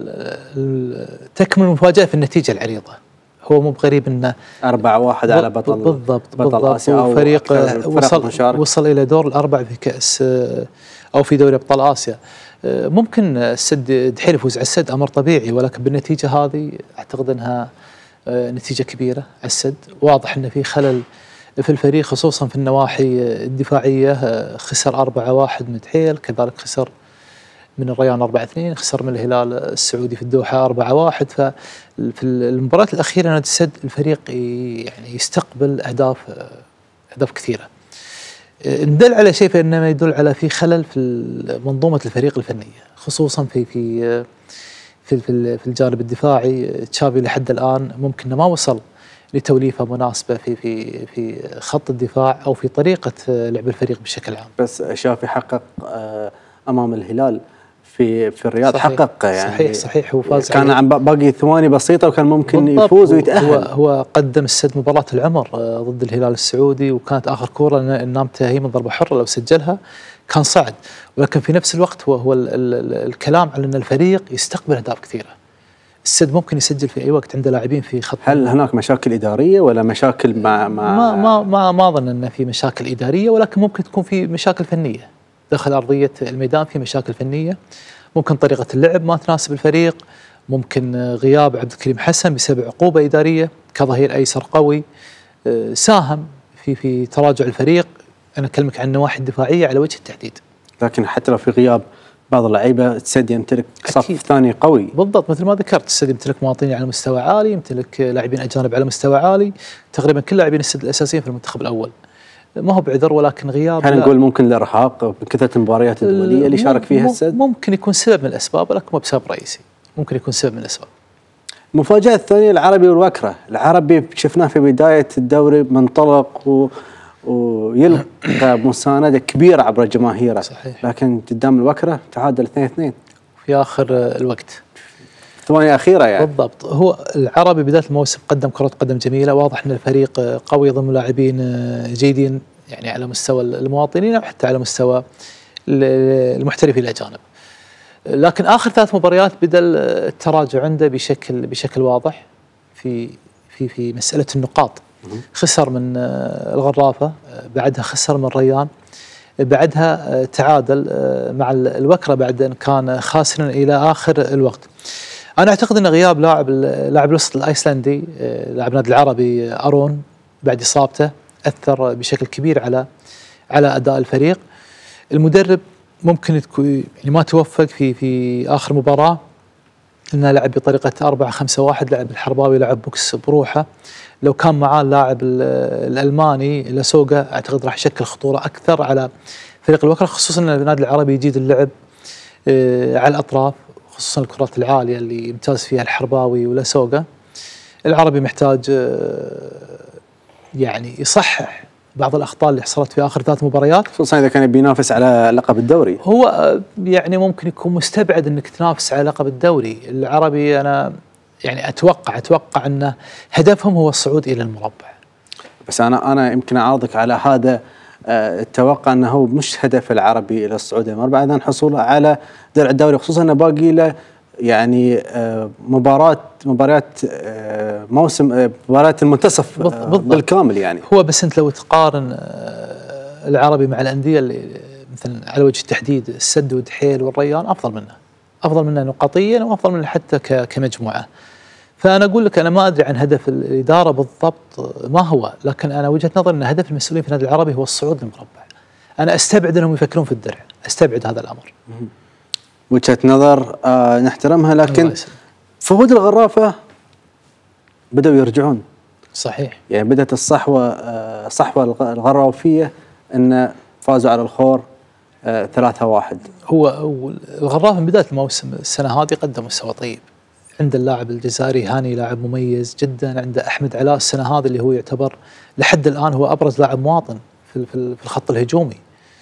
I: تكمن المفاجأة في النتيجة العريضة، هو مو بغريب انه
A: أربعة واحد على بطل
I: بالضبط
A: بطل
I: بالضبط
A: آسيا،
I: وفريق وصل وصل إلى دور الأربع في كأس أو في دوري أبطال آسيا. ممكن السد دحيل يفوز على السد، أمر طبيعي، ولكن بالنتيجة هذه أعتقد أنها نتيجة كبيرة على السد. واضح أن في خلل في الفريق خصوصا في النواحي الدفاعية، خسر أربعة واحد من دحيل، كذلك خسر من الريان أربعة اثنين، خسر من الهلال السعودي في الدوحة أربعة واحد. ففي المباراة الأخيرة نادي السد الفريق يعني يستقبل أهداف أهداف كثيرة. ندل على شيء فإنما يدل على في خلل في منظومة الفريق الفنية، خصوصا في في في في الجانب الدفاعي. تشافي لحد الآن ممكن ما وصل لتوليفة مناسبة في في في خط الدفاع أو في طريقة لعب الفريق بشكل عام.
A: بس شافي حقق أمام الهلال في في الرياض، صحيح حقق يعني
I: صحيح صحيح هو فاز،
A: كان عن باقي ثواني بسيطة وكان ممكن يفوز ويتأهل.
I: هو, هو قدم السد مباراة العمر ضد الهلال السعودي، وكانت آخر كورة نامتها هي من ضربة حرة، لو سجلها كان صعد. ولكن في نفس الوقت هو هو ال ال الكلام على أن الفريق يستقبل أهداف كثيرة. السد ممكن يسجل في أي وقت عنده لاعبين في خط.
A: هل هناك مشاكل إدارية ولا مشاكل مع مع
I: ما ما ما ما أظن أن في مشاكل إدارية، ولكن ممكن تكون في مشاكل فنية داخل أرضية الميدان، في مشاكل فنية، ممكن طريقة اللعب ما تناسب الفريق، ممكن غياب عبد الكريم حسن بسبب عقوبة إدارية كظهير أيسر قوي ساهم في في تراجع الفريق. أنا أكلمك عن النواحي الدفاعية على وجه التحديد.
A: لكن حتى لو في غياب بعض اللعيبة، السد يمتلك صف ثاني قوي.
I: بالضبط مثل ما ذكرت، السد يمتلك مواطنين على مستوى عالي، يمتلك لاعبين أجانب على مستوى عالي، تقريبا كل لاعبين السد الأساسيين في المنتخب الأول. ما هو بعذر ولكن غياب.
A: هل نقول ممكن الارهاق بكثره المباريات الدوليه اللي شارك فيها السد؟
I: ممكن يكون سبب من الاسباب ولكن مو بسبب رئيسي، ممكن يكون سبب من الاسباب.
A: المفاجاه الثانيه العربي والوكره، العربي شفناه في بدايه الدوري منطلق و ويلقى مساندة كبيرة عبر جماهيره،
I: صحيح.
A: لكن قدام الوكرة تعادل اثنين اثنين
I: في آخر الوقت،
A: ثواني أخيرة يعني.
I: بالضبط. هو العربي بداية الموسم قدم كرة قدم جميلة، واضح أن الفريق قوي ضمن لاعبين جيدين يعني على مستوى المواطنين وحتى على مستوى المحترفين الأجانب، لكن آخر ثلاث مباريات بدأ التراجع عنده بشكل بشكل واضح في في في مسألة النقاط. خسر من الغرافة، بعدها خسر من ريان، بعدها تعادل مع الوكرة بعد أن كان خاسرا إلى آخر الوقت. أنا أعتقد أن غياب لاعب لاعب الوسط الأيسلندي لاعب النادي العربي أرون بعد إصابته أثر بشكل كبير على على أداء الفريق. المدرب ممكن يعني ما توفق في في آخر مباراة، إنه لعب بطريقة أربعة خمسة واحد، لعب الحرباوي لعب بوكس بروحه. لو كان معاه اللاعب الألماني لاسوغا أعتقد راح يشكل خطورة أكثر على فريق الوكرة، خصوصا أن النادي العربي يجيد اللعب على الأطراف، خصوصا الكرات العالية اللي يمتاز فيها الحرباوي ولاسوغا. العربي محتاج يعني يصحح بعض الأخطاء اللي حصلت في آخر ثلاث مباريات،
A: خصوصا إذا كان بينافس على لقب الدوري.
I: هو يعني ممكن يكون مستبعد أنك تنافس على لقب الدوري. العربي أنا يعني أتوقع أتوقع أن هدفهم هو الصعود إلى المربع.
A: بس أنا أنا يمكن أعارضك على هذا التوقع، أنه هو مش هدف العربي إلى الصعود إلى المربع، أيضا حصوله على درع الدوري، خصوصا أنه باقي له يعني مباراة مباريات موسم مباريات المنتصف بالكامل يعني.
I: هو بس أنت لو تقارن العربي مع الأندية اللي مثلا على وجه التحديد السد ودحيل والريان، أفضل منه أفضل منه نقاطيا وأفضل منه حتى كمجموعة. فأنا أقول لك أنا ما أدري عن هدف الإدارة بالضبط ما هو، لكن أنا وجهة نظري أن هدف المسؤولين في النادي العربي هو الصعود للمربع. أنا أستبعد أنهم يفكرون في الدرع، أستبعد هذا الأمر.
A: وجهة نظر آه نحترمها، لكن فهود الغرافة بدأوا يرجعون.
I: صحيح.
A: يعني بدأت الصحوة آه صحوة الغرافية أن فازوا على الخور آه ثلاثة واحد.
I: هو الغرافة من بداية الموسم السنة هذه قدم مستوى طيب. عند اللاعب الجزائري هاني لاعب مميز جدا، عند أحمد علاء السنة هذه اللي هو يعتبر لحد الآن هو أبرز لاعب مواطن في في الخط الهجومي.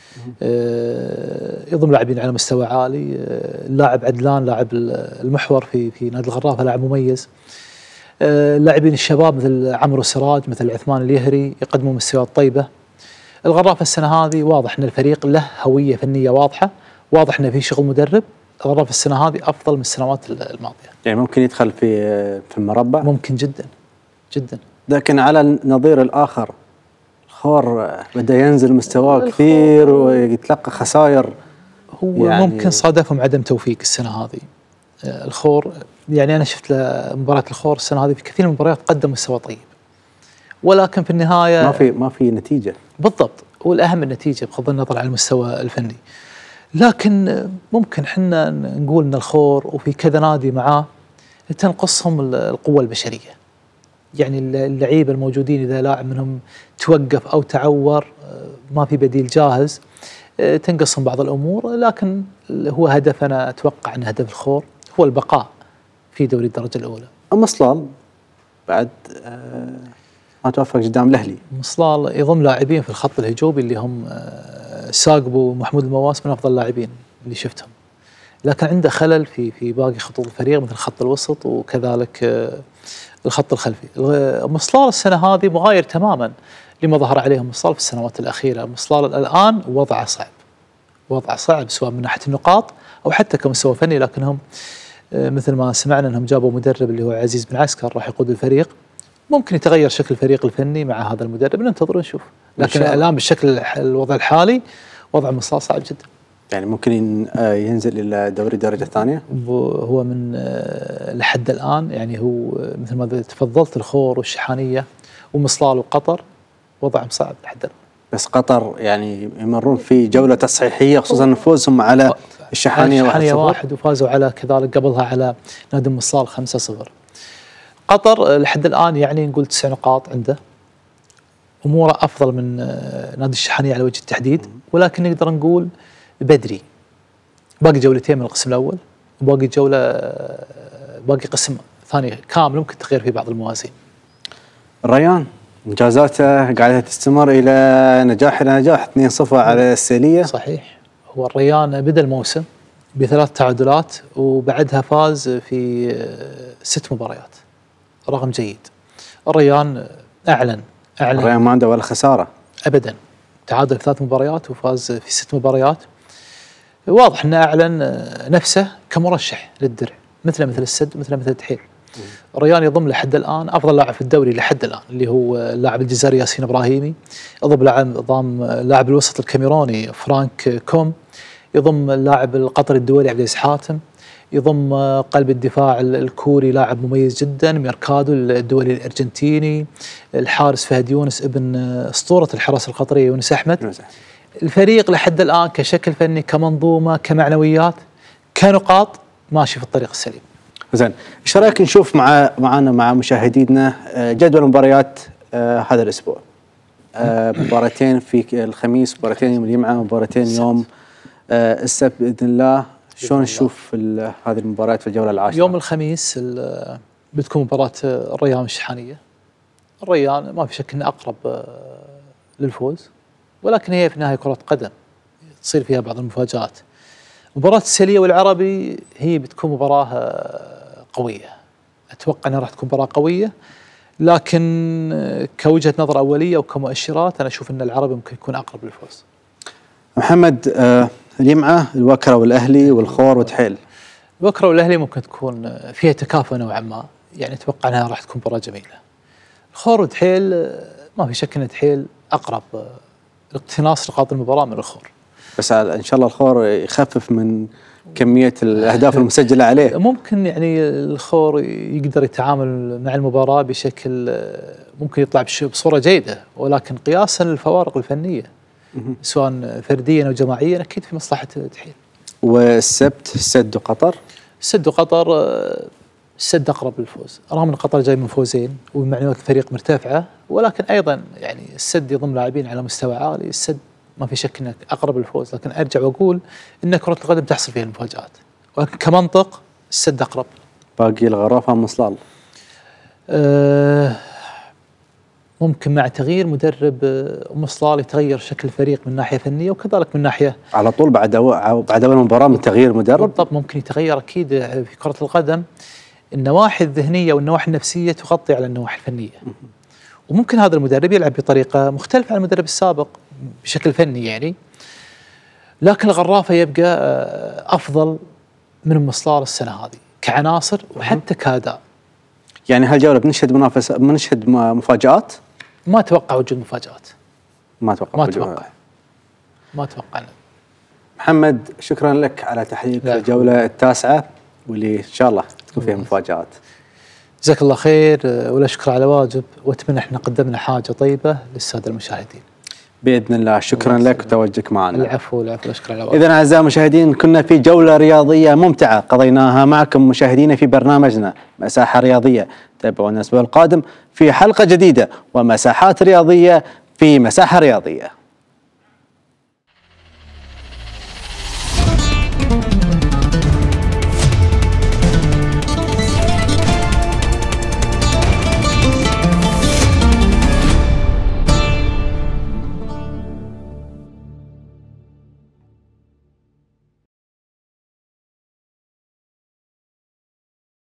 I: آه يضم لاعبين على مستوى عالي. آه اللاعب عدلان لاعب المحور في في نادي الغرافة لاعب مميز. آه لاعبين الشباب مثل عمرو سراج مثل عثمان اليهري يقدموا مستويات طيبة. الغرافة السنة هذه واضح أن الفريق له هوية فنية واضحة، واضح أنه في شغل مدرب. الغرافة السنة هذه أفضل من السنوات الماضية.
A: يعني ممكن يدخل في في المربع؟
I: ممكن جدا جدا.
A: لكن على النظير الآخر الخور بدأ ينزل مستواه كثير ويتلقى خسائر.
I: هو يعني ممكن صادفهم عدم توفيق السنة هذه. الخور يعني أنا شفت مباراة الخور السنة هذه في كثير من المباريات قدم مستوى طيب، ولكن في النهاية
A: ما في ما في نتيجة.
I: بالضبط، والأهم النتيجة بغض النظر عن المستوى الفني. لكن ممكن حنا نقول ان الخور وفي كذا نادي معاه تنقصهم القوة البشرية. يعني اللعيبة الموجودين إذا لاعب منهم توقف أو تعور ما في بديل جاهز تنقصهم بعض الأمور، لكن هو هدف أنا أتوقع أن هدف الخور هو البقاء في دوري الدرجة الأولى.
A: أما صلال بعد ما توفق قدام الأهلي.
I: صلال يضم لاعبين في الخط الهجومي اللي هم ساقبو ومحمود المواس من أفضل اللاعبين اللي شفتهم، لكن عنده خلل في في باقي خطوط الفريق مثل خط الوسط وكذلك الخط الخلفي. مصلال السنة هذه مغاير تماما لما ظهر عليه مصلال في السنوات الأخيرة. مصلال الآن وضعه صعب، وضعه صعب سواء من ناحية النقاط أو حتى كمستوى فني، لكنهم مثل ما سمعنا أنهم جابوا مدرب اللي هو عزيز بن عسكر راح يقود الفريق. ممكن يتغير شكل الفريق الفني مع هذا المدرب، ننتظر ونشوف. لكن الآن بالشكل الوضع الحالي وضع مصلال صعب جدا.
A: يعني ممكن ينزل إلى دوري الدرجة الثانية؟
I: هو من لحد الآن يعني هو مثل ما تفضلت الخور والشحانية ومصلال وقطر وضعهم صعب لحد الآن.
A: بس قطر يعني يمرون في جولة تصحيحية خصوصا نفوزهم على الشحانية
I: الشحانية واحد وفازوا على كذلك قبلها على نادي مصلال خمسة صفر. قطر لحد الآن يعني نقول تسع نقاط عنده، اموره افضل من نادي الشحانيه على وجه التحديد، ولكن نقدر نقول بدري. باقي جولتين من القسم الاول، وباقي جوله باقي قسم ثاني كامل ممكن تغير في بعض الموازين.
A: الريان انجازاته قاعده تستمر الى نجاح الى نجاح، اثنين صفر على السيليه.
I: صحيح، هو الريان بدا الموسم بثلاث تعادلات وبعدها فاز في ست مباريات، رقم جيد. الريان اعلن اعلن
A: الريان ما عنده ولا خساره
I: ابدا، تعادل في ثلاث مباريات وفاز في ست مباريات. واضح انه اعلن نفسه كمرشح للدرع، مثله مثل السد مثله مثل الدحيل. الريان يضم لحد الان افضل لاعب في الدوري لحد الان اللي هو اللاعب الجزائري ياسين ابراهيمي، يضم لاعب ضم لاعب الوسط الكاميروني فرانك كوم، يضم اللاعب القطري الدولي عبد العزيز حاتم، يضم قلب الدفاع الكوري لاعب مميز جدا ميركادو الدولي الارجنتيني، الحارس فهد يونس ابن اسطوره الحراسه القطريه يونس احمد. الفريق لحد الان كشكل فني كمنظومه كمعنويات كنقاط ماشي في الطريق السليم.
A: زين، ايش رايك نشوف مع معنا مع مشاهدينا جدول المباريات آه هذا الاسبوع؟ آه مباراتين في الخميس، مباراتين يوم الجمعه، مباراتين يوم آه السبت باذن الله. شلون نشوف هذه المباريات في الجوله العاشره؟
I: يوم الخميس بتكون مباراه الريان والشحانيه. الريان ما في شك انه اقرب للفوز، ولكن هي في النهايه كره قدم تصير فيها بعض المفاجات. مباراه السيليه والعربي هي بتكون مباراه قويه، اتوقع انها راح تكون مباراه قويه، لكن كوجهه نظر اوليه وكمؤشرات انا اشوف ان العربي ممكن يكون اقرب للفوز.
A: محمد، آه الجمعه الوكره والاهلي والخور وتحيل.
I: الوكره والاهلي ممكن تكون فيها تكافؤ نوعا ما، يعني اتوقع انها راح تكون مباراه جميله. الخور وتحيل ما في شك ان تحيل اقرب اقتناص نقاط المباراه من الخور،
A: بس ان شاء الله الخور يخفف من كميه الاهداف المسجله عليه.
I: ممكن يعني الخور يقدر يتعامل مع المباراه بشكل ممكن يطلع بصوره جيده، ولكن قياسا للفوارق الفنيه سواء فرديا او جماعيا اكيد في مصلحه تحيل.
A: والسبت السد وقطر؟
I: السد وقطر السد اقرب للفوز، رغم ان قطر جاي من فوزين ومعنويات الفريق مرتفعه، ولكن ايضا يعني السد يضم لاعبين على مستوى عالي. السد ما في شك انك اقرب للفوز، لكن ارجع واقول ان كره القدم تحصل فيها المفاجات، ولكن كمنطق السد اقرب.
A: باقي الغرافه ام مصلال؟
I: أه ممكن مع تغيير مدرب ام صلال يتغير شكل الفريق من ناحيه فنيه وكذلك من ناحيه
A: على طول بعد أو بعد اول مباراه من تغيير مدرب.
I: بالضبط، ممكن يتغير اكيد. في كره القدم النواحي الذهنيه والنواحي النفسيه تغطي على النواحي الفنيه، وممكن هذا المدرب يلعب بطريقه مختلفه عن المدرب السابق بشكل فني يعني، لكن الغرافه يبقى افضل من ام صلال السنه هذه كعناصر وحتى كاداء.
A: يعني هالجوله بنشهد منافسه بنشهد مفاجات؟
I: ما اتوقع وجود مفاجات.
A: ما اتوقع
I: ما اتوقع ما اتوقع
A: محمد، شكرا لك على تحليلك الجوله التاسعه واللي ان شاء الله تكون فيها مفاجات.
I: جزاك الله خير ولا شكر على واجب، واتمنى احنا قدمنا حاجه طيبه للساده المشاهدين
A: باذن الله. شكرا لك وتواجدك معنا.
I: العفو العفو، لا شكر على واجب.
A: اذا اعزائي المشاهدين كنا في جوله رياضيه ممتعه قضيناها معكم مشاهدينا في برنامجنا مساحه رياضيه. تابعونا الاسبوع القادم في حلقه جديده ومساحات رياضيه في مساحه رياضيه.